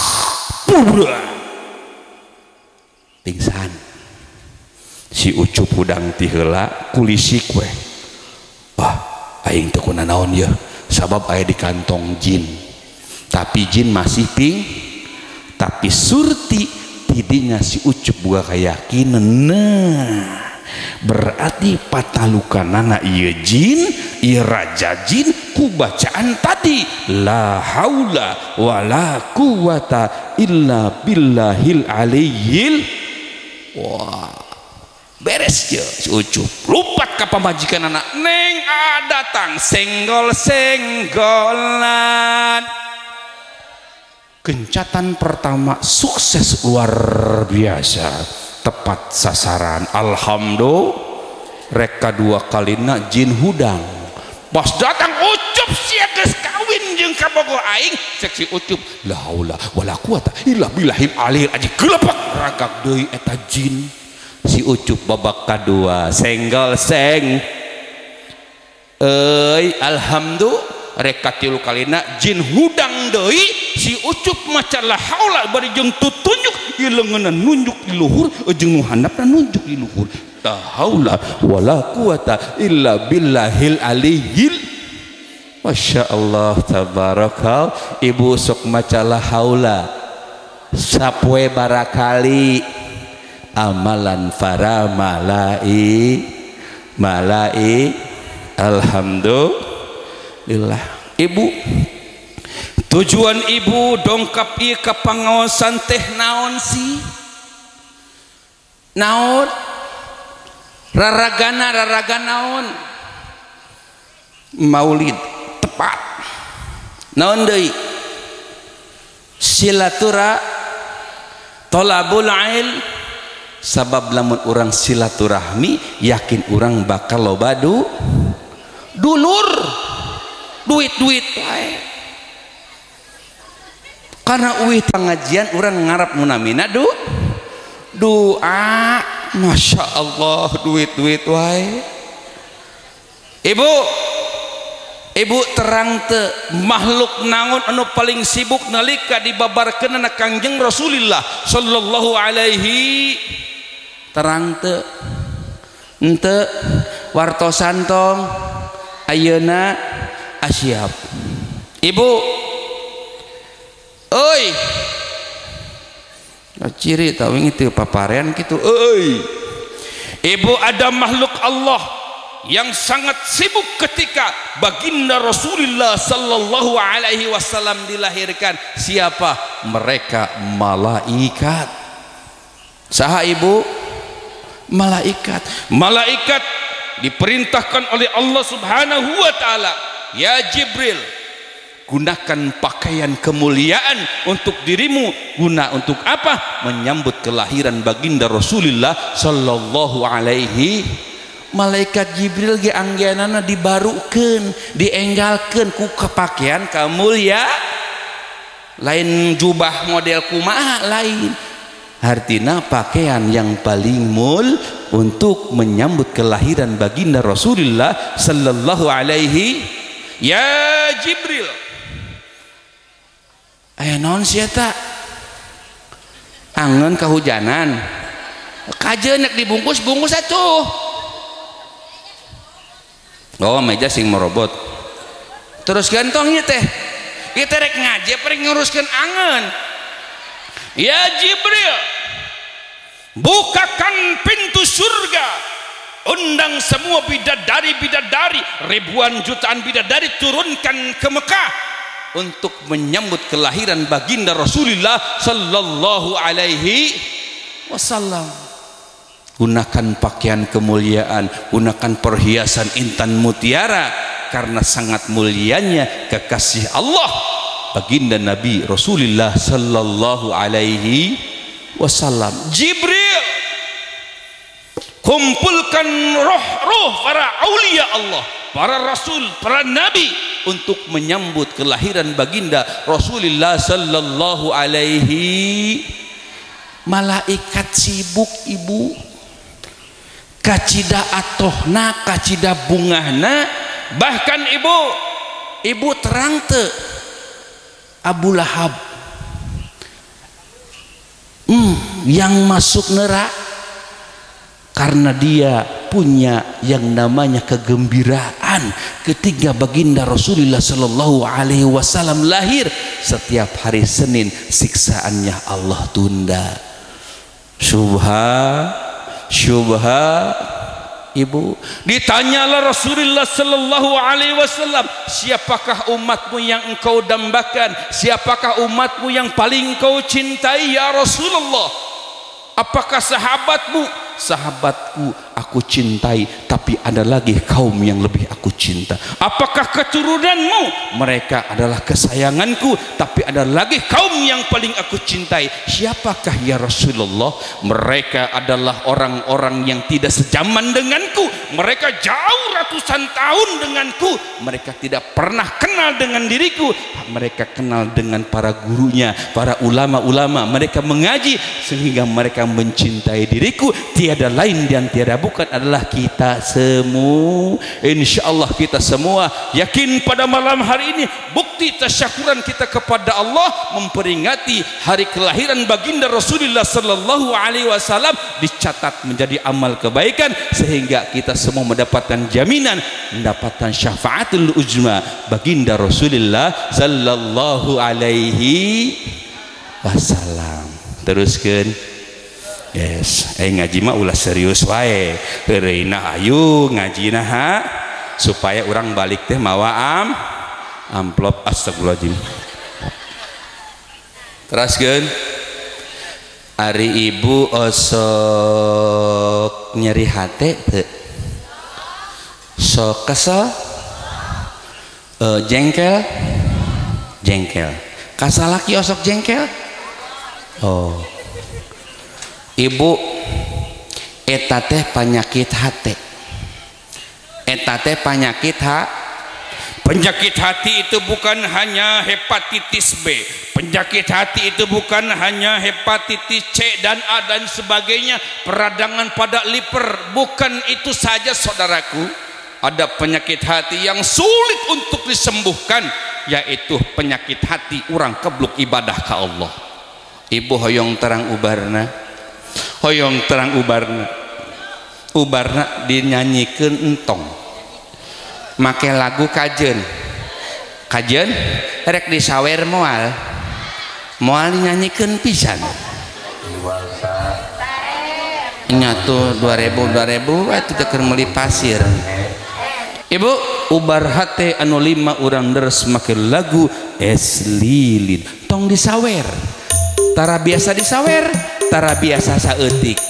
pingsan si Ucup udang ti heula kulisik we wah aing teu kuna naon ya sabab aya di kantong jin tapi jin masih ping tapi surti tidinya si Ucup buka keyakinan nah berarti patalukanana ieu jin ieu raja jin ku bacaan tadi la haula wala quwata illa billahil aliyyil. Wah beres ya si Ucup lupat ka pamajikan anak neng datang senggol senggolan. Kencatan pertama sukses luar biasa tepat sasaran alhamdulillah. Reka dua kalina jin hudang pas datang Ucup sia geus kawin jeung kabogoh aing cek si Ucup la haula wala quwata illa billahil aliyil aji geulepek ragak deui eta jin si Ucup babak kedua senggol seng euy alhamdulillah rek katilu kalina jin hudang deui si Ucup maca la haula bari jeung tutunjuk ieu leungeunna nunjuk di luhur jeung nu handapna nunjuk di luhur la haula wala quwata illa billahil aliyil masya Allah tabarakal ibu sok maca la haula sapoe barakali amalan para malai malai alhamdulillah. Ibu tujuan ibu dongkap ieu ka pangaosan teh naon sih naon raragana raraga naon maulid tepat naon deui silatura tolabul ilm sabab lamun orang silaturahmi yakin orang bakal loba du dulur duit-duit wae karena uih pengajian orang ngarap munamina du doa masya Allah duit-duit wae. Ibu ibu terang te makhluk naon anu paling sibuk nalika dibabarkeun na Kangjeng Rasulullah sallallahu alaihi terang te ente wartosan tong ayeuna asyap. Ibu euy ciri tawing itu paparean gitu euy ibu ada makhluk Allah yang sangat sibuk ketika baginda Rasulullah sallallahu alaihi wasallam dilahirkan. Siapa mereka? Malaikat. Saha ibu? Malaikat. Malaikat diperintahkan oleh Allah subhanahu wa ta'ala, ya Jibril, gunakan pakaian kemuliaan untuk dirimu. Guna untuk apa? Menyambut kelahiran baginda Rasulullah sallallahu alaihi. Malaikat Jibril ge anggenana dibarukeun, dienggalkeun ku pakaian kamulia. Lain jubah model kumaha lain. Artina pakaian yang paling mul untuk menyambut kelahiran baginda Rasulullah sallallahu alaihi. Ya Jibril, aya naon sia eta? Angeun kahujanan. Kajeun nek dibungkus bungkus atuh. Oh meja sing merobot. Terus gantong ieu teh. Ieu teh rek ngaje rek nguruskeun angeun. Ya Jibril, bukakan pintu surga. Undang semua bidadari-bidadari, ribuan jutaan bidadari turunkan ke Mekah untuk menyambut kelahiran baginda Rasulullah sallallahu alaihi wasallam. Gunakan pakaian kemuliaan, gunakan perhiasan intan mutiara, karena sangat mulianya kekasih Allah baginda Nabi Rasulullah sallallahu alaihi wasallam. Jibril, kumpulkan roh-roh para aulia Allah, para rasul, para nabi untuk menyambut kelahiran baginda Rasulullah sallallahu alaihi. Malaikat sibuk ibu, kacida atohna, kacida bungahna. Bahkan ibu ibu terang te Abu Lahab hmm, yang masuk neraka karena dia punya yang namanya kegembiraan ketika baginda Rasulullah sallallahu alaihi wasallam lahir. Setiap hari Senin siksaannya Allah tunda. Subha syubha. Ibu ditanyalah Rasulullah sallallahu alaihi wasallam, siapakah umatmu yang engkau dambakan, siapakah umatmu yang paling engkau cintai ya Rasulullah? Apakah sahabatmu? Sahabatku aku cintai, tapi ada lagi kaum yang lebih aku cinta. Apakah keturunanmu? Mereka adalah kesayanganku, tapi ada lagi kaum yang paling aku cintai. Siapakah ya Rasulullah? Mereka adalah orang-orang yang tidak sejaman denganku, mereka jauh ratusan tahun denganku, mereka tidak pernah kenal dengan diriku, mereka kenal dengan para gurunya, para ulama-ulama, mereka mengaji sehingga mereka mencintai diriku. Tiada lain dan tiada bukan adalah kita semua. Insyaallah kita semua yakin pada malam hari ini bukti tasyakuran kita kepada Allah memperingati hari kelahiran baginda Rasulullah sallallahu alaihi wasallam dicatat menjadi amal kebaikan sehingga kita semua mendapatkan jaminan mendapatkan syafaatul uzma baginda Rasulullah sallallahu alaihi wasallam. Teruskan. Yes, eh ngaji mah ulah serius wae. Eureuna ayu ngajina ha supaya orang balik teh mawa am amplop. Astagfirullahaladzim. Teruskeun. Ari ibu osok nyeri hate teu? Sok kesel? Uh, jengkel? Jengkel. Kasalaki osok jengkel? Oh. Ibu eta teh penyakit hati. Eta teh penyakit ha. Penyakit hati itu bukan hanya hepatitis B. Penyakit hati itu bukan hanya hepatitis C dan A dan sebagainya, peradangan pada liver. Bukan itu saja saudaraku. Ada penyakit hati yang sulit untuk disembuhkan, yaitu penyakit hati orang kebluk ibadah ke Allah. Ibu hoyong terang ubarna, hoyong terang ubarna, ubarna dinyanyikan entong, make lagu kajen, kajen, rek disawer moal, moal dinyanyikan pisan. Nyatu dua ribu dua ribu, itu teker meli pasir. Ibu ubar hate anu lima urang deres make lagu es lilin, tong disawer. Tara biasa disawer, tara biasa saeutik.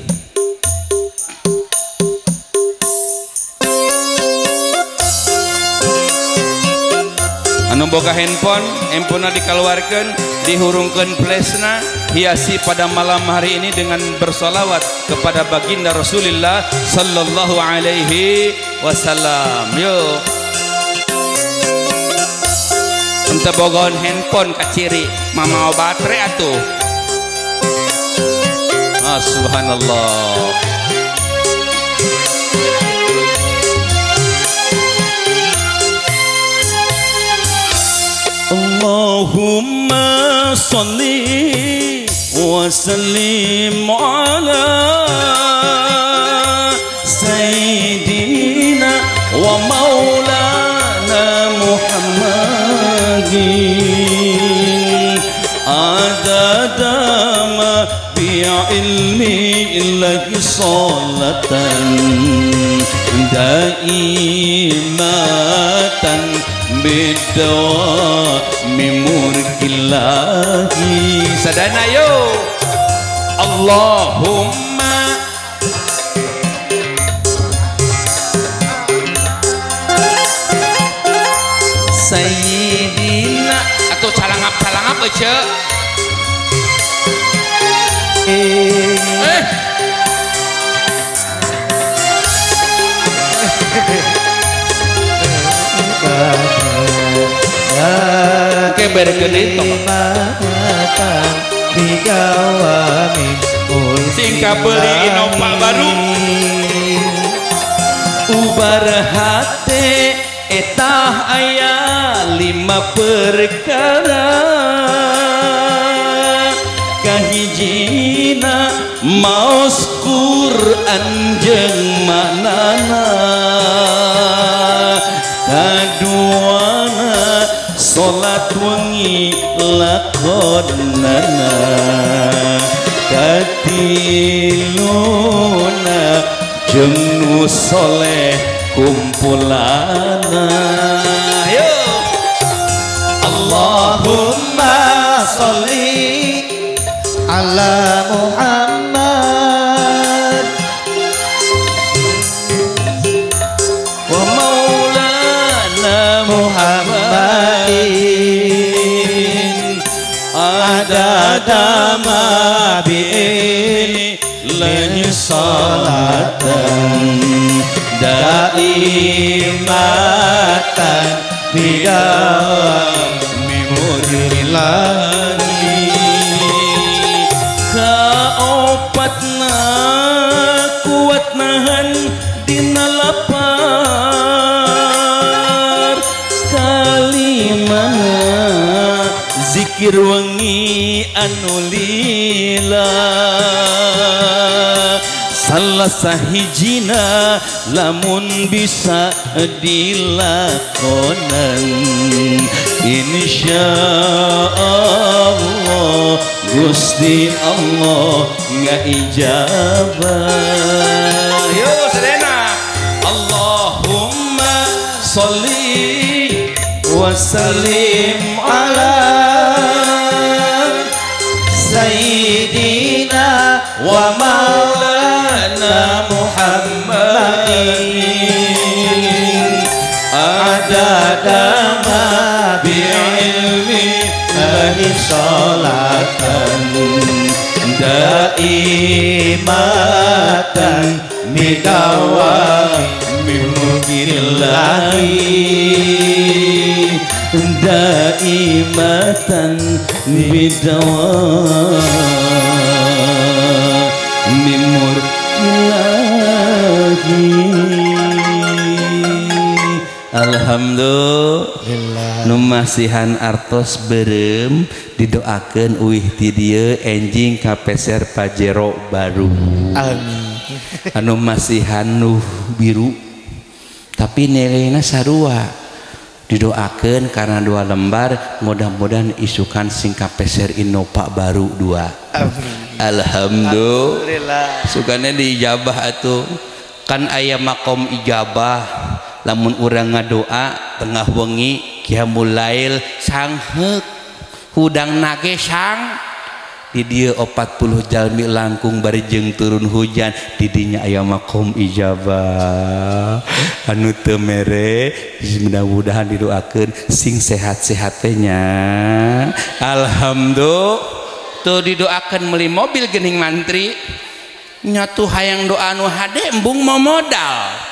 Anu boga handphone, handphonena dikeluarkeun, dihurungkeun flashna, hiasi pada malam hari ini dengan bersolawat kepada baginda Rasulullah sallallahu alaihi wasallam. Yuk. Ente bogon handphone kaciri mama baterai atuh. Ah, subhanallah. Allahumma sholli wa sallim ala sayyidina wa maulana Muhammadin adada ma bi ilmi illahi salatan daimatan bidawa mimurkillahi. Sadana yo Allahumma sayyidina atau calangap-calangap aja eh keber gede singka beli inopak baru ubar hati etah ayah lima perkara kahijina maos Quran jeung manana kaduana salat wengi lakonana katiluna jeung nu soleh kumpulana. Yo Allahumma sholli ala Muhammad dama bi'ilmi salatan daimatan bidami mudilani kaopatna kuat nahan dina lapar kalimana zikir wengi anu lila salah sahijina lamun bisa dilakonan insyaallah Gusti Allah ngaijabah. Yo sedena Allahumma sholli wa sallim ala sayyidina wa maulana Muhammadin adada ma bi'ilmi lahi salatan daimatan midawami mukirillahi daimatan bidawami mukirillahi. Alhamdulillah numasihan artos berem didoakeun uih ti dieu enjing kapeser Pajero baru. Amin. Anu masihan nu biru tapi nilainya sarua didoakeun karena dua lembar mudah-mudahan isukan sing kapeser Innova baru dua. Amin. Alhamdulillah. Sukanya diijabah atuh kan aya makom ijabah lamun urang ngadoa tengah wengi qiyamul lail sangheuk hudang nage sang di dieu opat puluh jalmi langkung bari jeung turun hujan di dinya aya makom ijabah anu teu mere mudah-mudahan didoakeun sing sehat-sehat teh nya. Alhamdulillah tuh didoakeun meuli mobil geuning mantri nyatu hayang doa nu hade embung mau modal.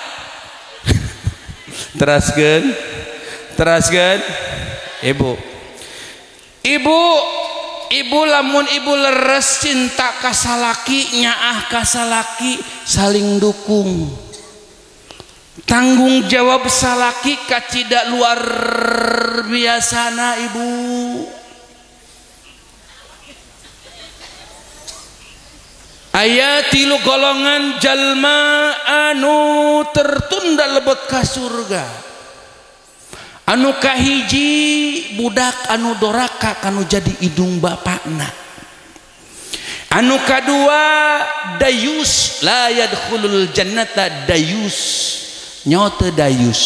Teraskeun teraskeun ibu ibu ibu lamun ibu leres cinta ka salaki nyaah ka salaki saling dukung tanggung jawab salaki kacida luar biasana ibu. Aya tilu golongan jalma anu tertunda lebet ka surga. Anu kahiji budak anu doraka kanu jadi idung bapakna. Anu kadua dayus la yadkhulul jannata dayus nyote dayus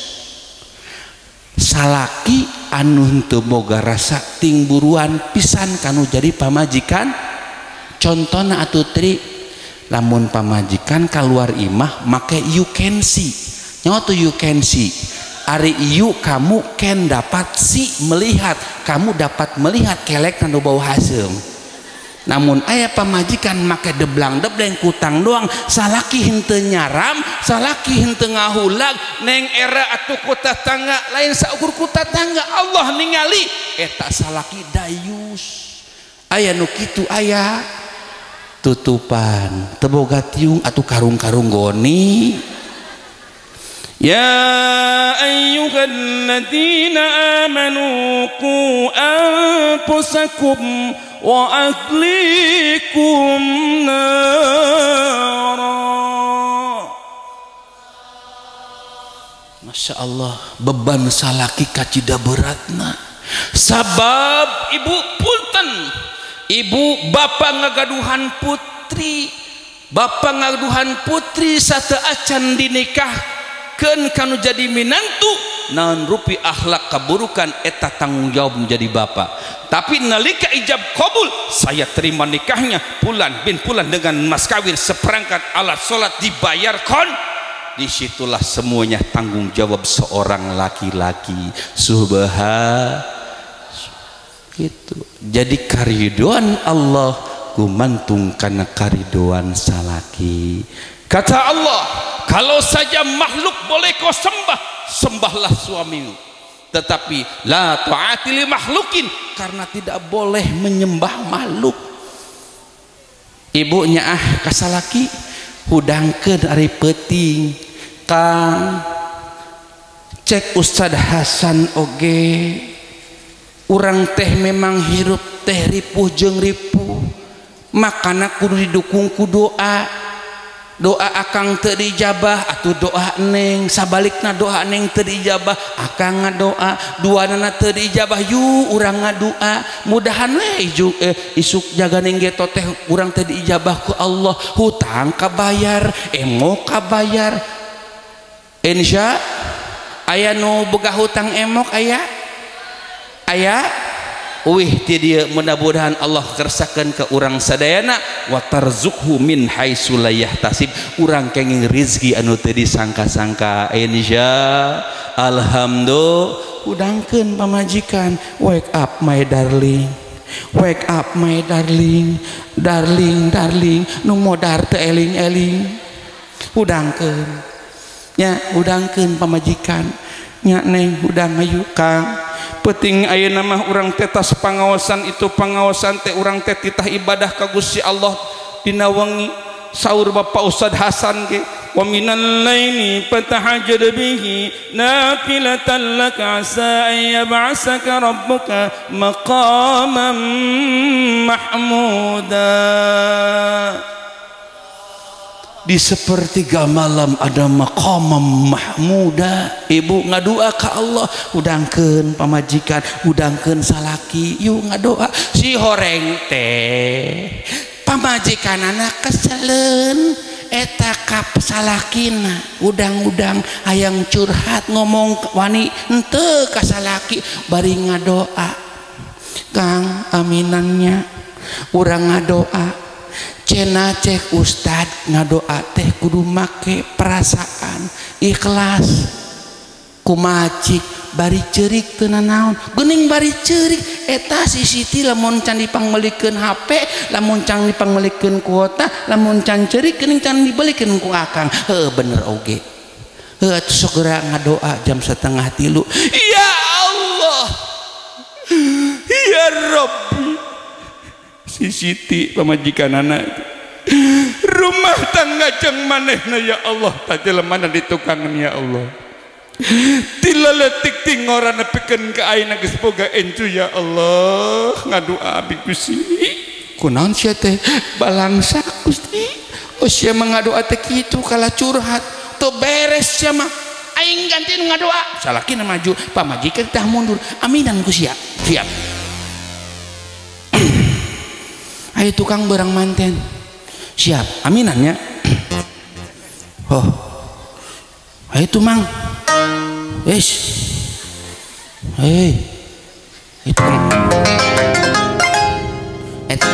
salaki anu henteu boga rasa ting buruan pisan kanu jadi pamajikan. Contohna atuh tri lamun pamajikan keluar imah make you can see nyawa tuh you can see ari you kamu can dapat si melihat kamu dapat melihat kelek kanu bau haseum. Namun aya pamajikan make deblang debleng kutang doang salaki henteu nyaram salaki henteu ngahulag neng era atuh ku tatangga lain saukur ku tatangga Allah ningali eta salaki dayus aya nu kitu aya tutupan teboga tiung atau karung-karung goni. Ya ayyuhalladzina amanu qu anfusakum wa ahlikum nara. Masya Allah beban salaki kacida beratna sabab ibu punten ibu bapak ngagaduhan putri bapak ngagaduhan putri sate acan dinikahkeun kanu jadi minantu naon rupi akhlak keburukan eta tanggung jawab menjadi bapak. Tapi nalika ijab kabul saya terima nikahnya pulan bin pulan dengan mas kawin seperangkat alat sholat dibayarkan. Disitulah semuanya tanggung jawab seorang laki-laki. Subhan gitu. Jadi karidoan Allah gumantung karena karidoan salaki. Kata Allah, kalau saja makhluk boleh kau sembah, sembahlah suamimu, tetapi la ta'ati li makhlukin, karena tidak boleh menyembah makhluk. Ibunya ah kasalaki hudangkeun ari peuting Kang, cek Ustad Hasan oge, urang teh memang hirup teh ripuh jeung ripuh, makana kudu didukung ku doa. Doa akang teu dijabah atuh doa neng, sabalikna doa neng teu dijabah akang ngadoa, duanana teu dijabah yu urang ngadoa. Mudahan we eh, isuk jaga neng geto teh urang teu dijabah ku Allah, hutang kabayar, emok kabayar. Insya aya nu boga hutang emok aya aya wih ti dieu mudah-mudahan Allah kersakeun ka urang sadayana wa tarzuqhu min haitsu la yahtasib, urang kenging rezeki anu teu disangka-sangka. Insya alhamdulillah udangkeun pamajikan, wake up my darling, wake up my darling, darling darling nu modar teu eling-eling, udangkeun nya, udangkeun pamajikan nya neng udang ayu Kang. Penting ayeuna mah urang teh tas pangaosan itu pangaosan teh urang teh titah ibadah ka Gusti Allah dina wengi. Saur Bapak Ustad Hasan ge, wa minal laili fatahajjad bihi nafilatan laka asa an yab'asaka rabbuka maqaman mahmuda. Di sepertiga malam ada maqamam mahmuda. Ibu ngadua ka Allah, udangkeun pamajikan, udangkeun salaki, yuk ngadoa. Si horeng teh pamajikan anak keselen eta ka salakina, udang-udang hayang curhat ngomong wani henteu ka salaki bari ngadoa. Kang aminannya urang ngadoa, cena cek Ustad ngadoa teh kudu make perasaan ikhlas, kumacik bari ceurik teu nanaon, geuning bari ceurik eta si Siti lamun can dipangmelikeun H P, lamun can dipangmelikeun kuota, lamun can ceurik geuning can dibelikeun ku akang. Heuh bener oge, heuh atuh sok geura ngadoa jam setengah tilu. Ya Allah ya Rabbi, si Siti pamajikan anak rumah tangga jeng manehna ya Allah, tajelemana di tukangan ya Allah, tilaletik tingoran nepikeun ka ayeuna geus boga encu ya Allah. Ngadua abi Gusti kunaon sia teh balangsa Gusti, oh sia mah ngadoa teh kitu kala curhat teu beres sia mah aing ganti nu ngadoa, salakina maju pamajikan tah mundur, aminan ku sia siap. Ayo tukang barang manten siap aminannya. Oh ayo tuh mang, wes hei itu itu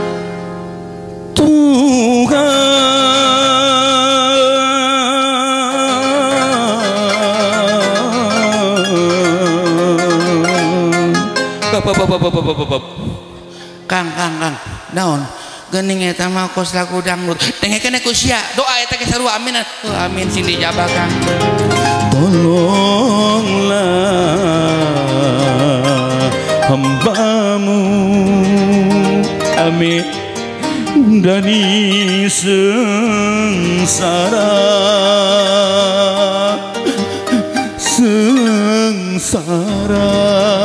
Tuhan Kang Kang Kang naon geuning eta mah kos lagu dangdut dengekeun ku sia doa eta ge sarua amin. Oh, amin sing dijabah Kang. Tolonglah hambamu amin dari sengsara sengsara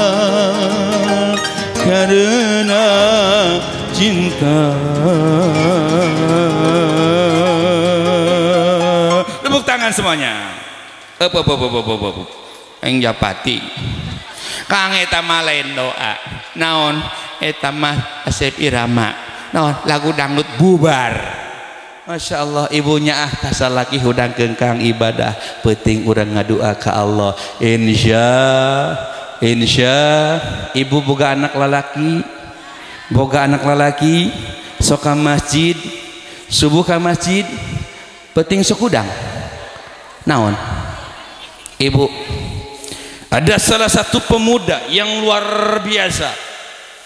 karena cinta. Tepuk tangan semuanya. Up up up up up up up. Eng Japati. Kang eta mah lain doa. Naon? Eta mah Asep Irama. Naon? Lagu dangdut bubar. Masya Allah, ibunya ah kasalaki hudangkeun Kang ibadah. Penting urang ngadua ka Allah. Insya Insya ibu boga anak lalaki, boga anak lalaki sok ka masjid, subuh ka masjid, penting sok udang. Naon? Ibu, ada salah satu pemuda yang luar biasa.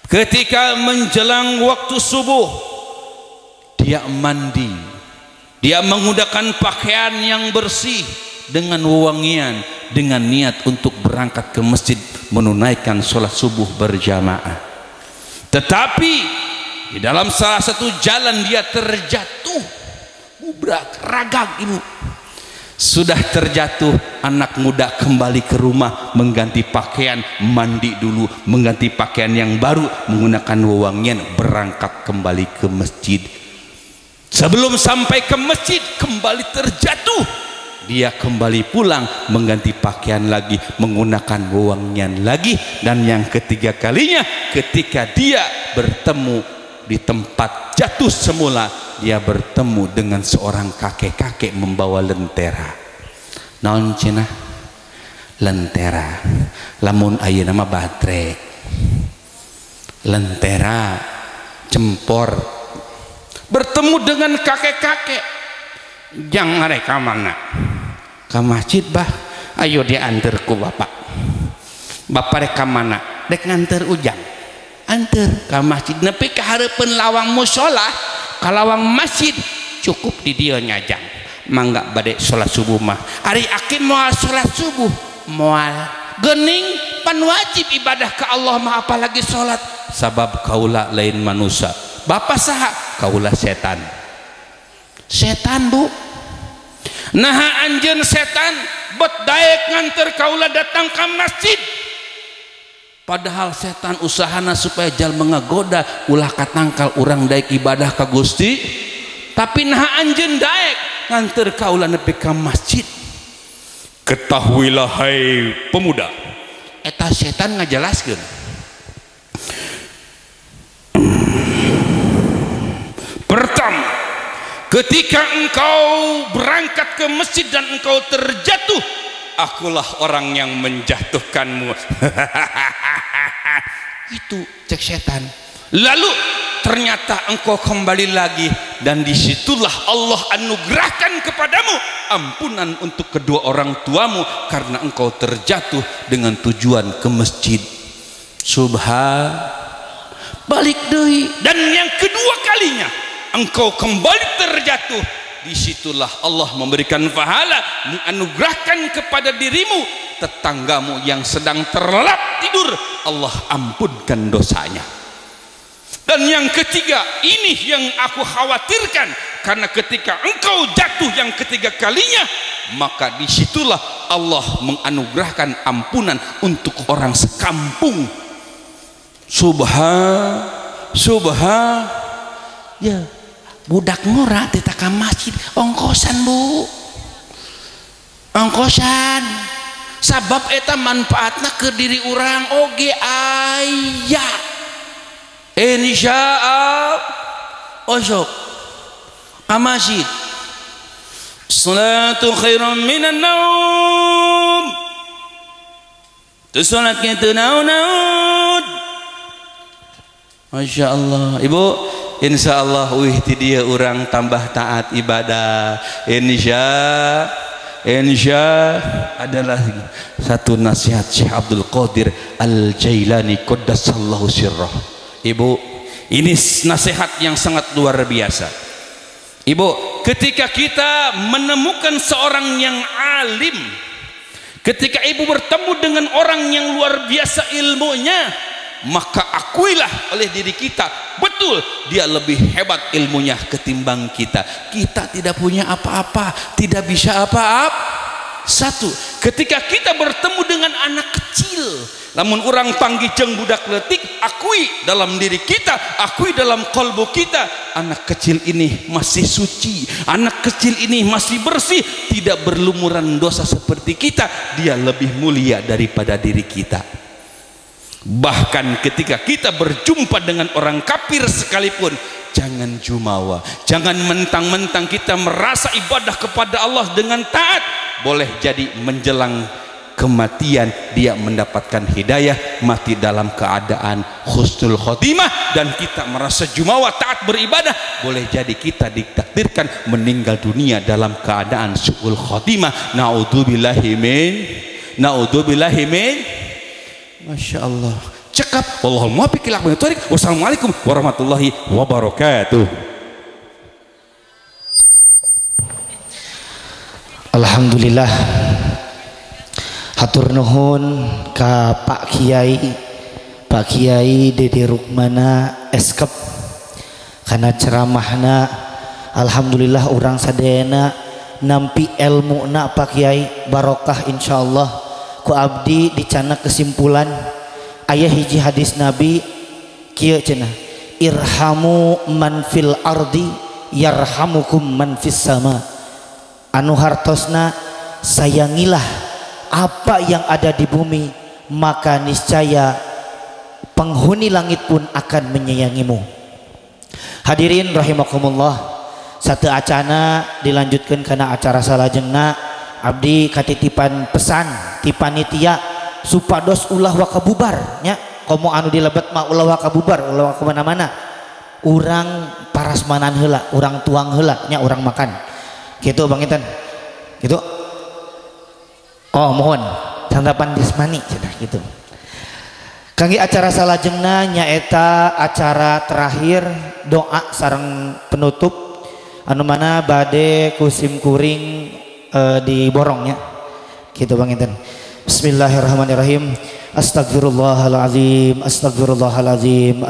ketika menjelang waktu subuh dia mandi, dia menggunakan pakaian yang bersih dengan wewangian, dengan niat untuk berangkat ke masjid menunaikan sholat subuh berjamaah. Tetapi di dalam salah satu jalan dia terjatuh, bubrak ragak ibu. Sudah terjatuh, anak muda kembali ke rumah mengganti pakaian, mandi dulu, mengganti pakaian yang baru, menggunakan wewangian, berangkat kembali ke masjid. Sebelum sampai ke masjid kembali terjatuh, dia kembali pulang mengganti pakaian lagi, menggunakan wewangian lagi. Dan yang ketiga kalinya ketika dia bertemu di tempat jatuh semula, dia bertemu dengan seorang kakek-kakek membawa lentera. Naon cenah? Lentera. Lamun ayeuna nama batrek. Lentera cempor. Bertemu dengan kakek-kakek. Jang mereka mana? Ke masjid bah. Ayo diantar ku bapak. Bapak rek mana? Rek nganter ujang. Antar ke masjid. Nepi ke hareupeun lawang mushola, ke lawang masjid cukup di dia nyajang. Mangga bade sholat subuh mah. Ari akim moal sholat subuh moal gening pan wajib ibadah ke Allah mah, apalagi sholat. Sabab kaula lain manusia. Bapak saha? Kaula setan. Setan bu. Nah anjeun setan bet daek nganter kaula datang ke masjid. Padahal setan usahana supaya jal mengagoda ulah katangkal urang daek ibadah ka Gusti. Tapi nah anjeun daek nganter kaula nepi ka masjid. Ketahuilah hai pemuda, eta setan ngajelaskeun. Pertama, ketika engkau berangkat ke masjid dan engkau terjatuh, akulah orang yang menjatuhkanmu. Itu cek setan. Lalu ternyata engkau kembali lagi, dan disitulah Allah anugerahkan kepadamu ampunan untuk kedua orang tuamu karena engkau terjatuh dengan tujuan ke masjid. Subhan. Balik deui. Dan yang kedua kalinya engkau kembali terjatuh, disitulah Allah memberikan pahala, menganugerahkan kepada dirimu tetanggamu yang sedang terlelap tidur, Allah ampunkan dosanya. Dan yang ketiga, ini yang aku khawatirkan, karena ketika engkau jatuh yang ketiga kalinya, maka disitulah Allah menganugerahkan ampunan untuk orang sekampung. Subhan, subhan. Ya, budak murah di taka masjid ongkosan bu, ongkosan. Sabab eta manfaatna ke diri orang oge aya. Insyaallah osok ka masjid. Salatu khairum minan naum. Tu salat kitu naon-naon. Masya Allah. Ibu, insya Allah wih ti dia orang tambah taat ibadah. Insya insya adalah satu nasihat Syekh Abdul Qadir Al-Jailani qaddasallahu sirrah. Ibu, ini nasihat yang sangat luar biasa. Ibu, ketika kita menemukan seorang yang alim, ketika ibu bertemu dengan orang yang luar biasa ilmunya, maka akuilah oleh diri kita, betul dia lebih hebat ilmunya ketimbang kita. Kita tidak punya apa-apa, tidak bisa apa-apa. Satu, ketika kita bertemu dengan anak kecil, namun orang panggijeng budak letik, akui dalam diri kita, akui dalam kolbu kita, anak kecil ini masih suci, anak kecil ini masih bersih, tidak berlumuran dosa seperti kita, dia lebih mulia daripada diri kita. Bahkan ketika kita berjumpa dengan orang kafir sekalipun, jangan jumawa, jangan mentang-mentang kita merasa ibadah kepada Allah dengan taat, boleh jadi menjelang kematian dia mendapatkan hidayah, mati dalam keadaan husnul khotimah, dan kita merasa jumawa taat beribadah, boleh jadi kita ditakdirkan meninggal dunia dalam keadaan su'ul khotimah. Naudzubillahi min naudzubillahi min. Masya Allah. cekap. Wallahul muwaffiq ila aqwamit thoriq. Wassalamualaikum warahmatullahi wabarakatuh. Alhamdulillah, hatur nuhun ka Pak Kiai Pak Kiai Dede Rukmana Eskep karena ceramahna. Alhamdulillah urang sadayana nampi ilmuna Pak Kiai barokah insyaallah. Ku abdi dicana kesimpulan aya hiji hadis Nabi kieu cenah, irhamu man fil ardi yarhamukum man fis sama. Anu hartosna sayangilah apa yang ada di bumi, maka niscaya penghuni langit pun akan menyayangimu. Hadirin rahimakumullah, satu acana dilanjutkan karena acara salajengna. Abdi katitipan pesan ti panitia supados ulah wakabubar nya, komo anu dilebet mah ulah wakabubar, ulah kemana-mana, urang parasmanan heula, urang tuang heula nya, urang makan gitu Bang Inten gitu. Oh mohon santapan dismani cenah gitu. Kangge acara salajengna nyaeta acara terakhir doa sareng penutup anu mana bade kusim kuring e, di borongnya gitu Bang Inten. Bismillahirrahmanirrahim. Astagfirullahaladzim, astagfirullahaladzim,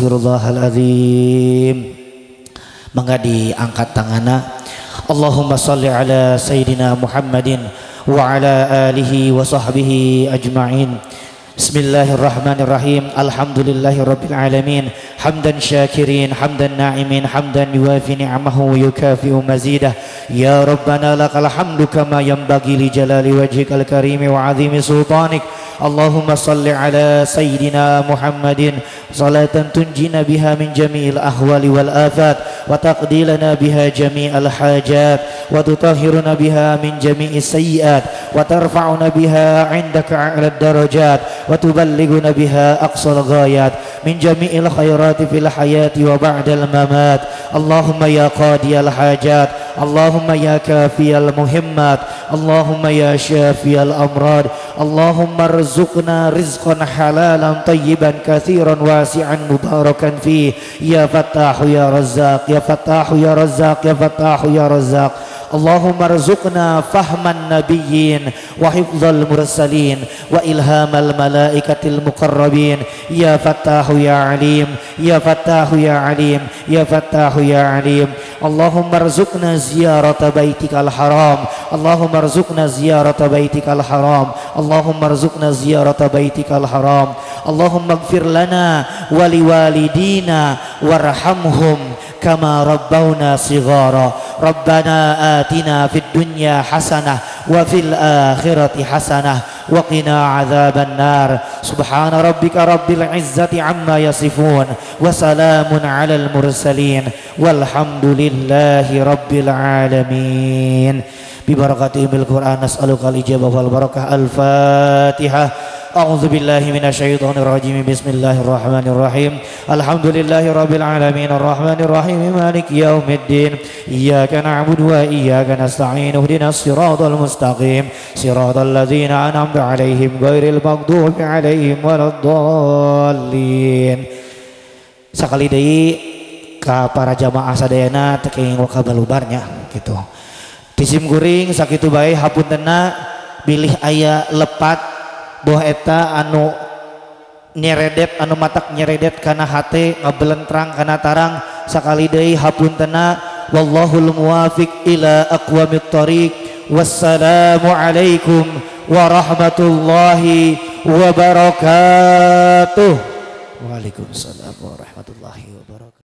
astagfirullahaladzim. Mangga diangkat tanganna. Allahumma salli ala Sayyidina Muhammadin wa ala alihi wa sahbihi ajma'in. Bismillahirrahmanirrahim. Alhamdulillahi rabbil alamin. Hamdan syakirin, hamdan na'imin, hamdan yuwafi ni'amahu wa yukafi'u mazidah. Ya Rabbana lakal hamdu kama yanbaghi li jalali wajhikal karimi wa azimi sultanik. Allahumma salli ala Sayyidina Muhammadin salatan tunjina biha min jami'il ahwali wal afat wa taqdilana biha jami'al hajat wa tutahhiruna biha min jami'is sayyiat wa tarfa'una biha 'indaka a'lad darajat wa tuballighuna biha aqsal ghayat min jami'il khairati fil hayati wa ba'dal mamat. Allahumma ya qadiyal hajat, Allahumma ya kafiyal muhimmat, Allahumma ya syafiyal amrad, Allahumma rzuqna rizqan halalan tayyiban katsiran wasi'an mubarakan fi. Ya Fattahu ya Razzaq, ya Fattahu ya Razzaq, ya Fattahu ya Razzaq. Allahumma rzuqna fahman nabiyyin wa hifdzal mursalin wa ilhamal malaikatil muqarrabin. Ya Fattahu ya Alim, ya Fattahu ya Alim, ya Fattahu ya Alim. Allahumma rzuqna ziyarata baitikal haram, Allahumma rzuqna ziyarata baitikal haram, Allahumma rzuqna ziyarata baitikal haram. Allahumma ighfir lana wa liwalidina warhamhum kama rabbawna shighara. Rabbana atina fid dunya hasanah wa fil akhirati hasanah wa qina adzaban nar. Subhana rabbika rabbil izzati amma yasifun wa salamun alal mursalin walhamdulillahi rabbil alamin. Bi barakati bil Qur'an nas'aluka al ijabah wal barakah. Al-Fatihah. A'udzu billahi minasyaitonir rajim. Bismillahirrahmanirrahim. Alhamdulillahi rabbil alamin arrahmanir rahim maliki yaumiddin. Iyyaka na'budu wa iyyaka nasta'in. Ihdinas siratal mustaqim. Siratal ladzina an'amta 'alaihim ghairil maghdubi 'alaihim waladdallin. Sakali deui ka para jamaah sadayana teu wakabalubarnya gitu. Disim guring sakitu bae hapuntenna bilih aya lepat boh eta anu nyeredet anu matak nyeredet kana hate ngabelentrang kana tarang sakali deui hapuntenna. Wallahul muwafiq ila aqwamit thoriq. Wassalamu alaikum warahmatullahi wabarakatuh. Waalaikumsalam warahmatullahi wabarakatuh.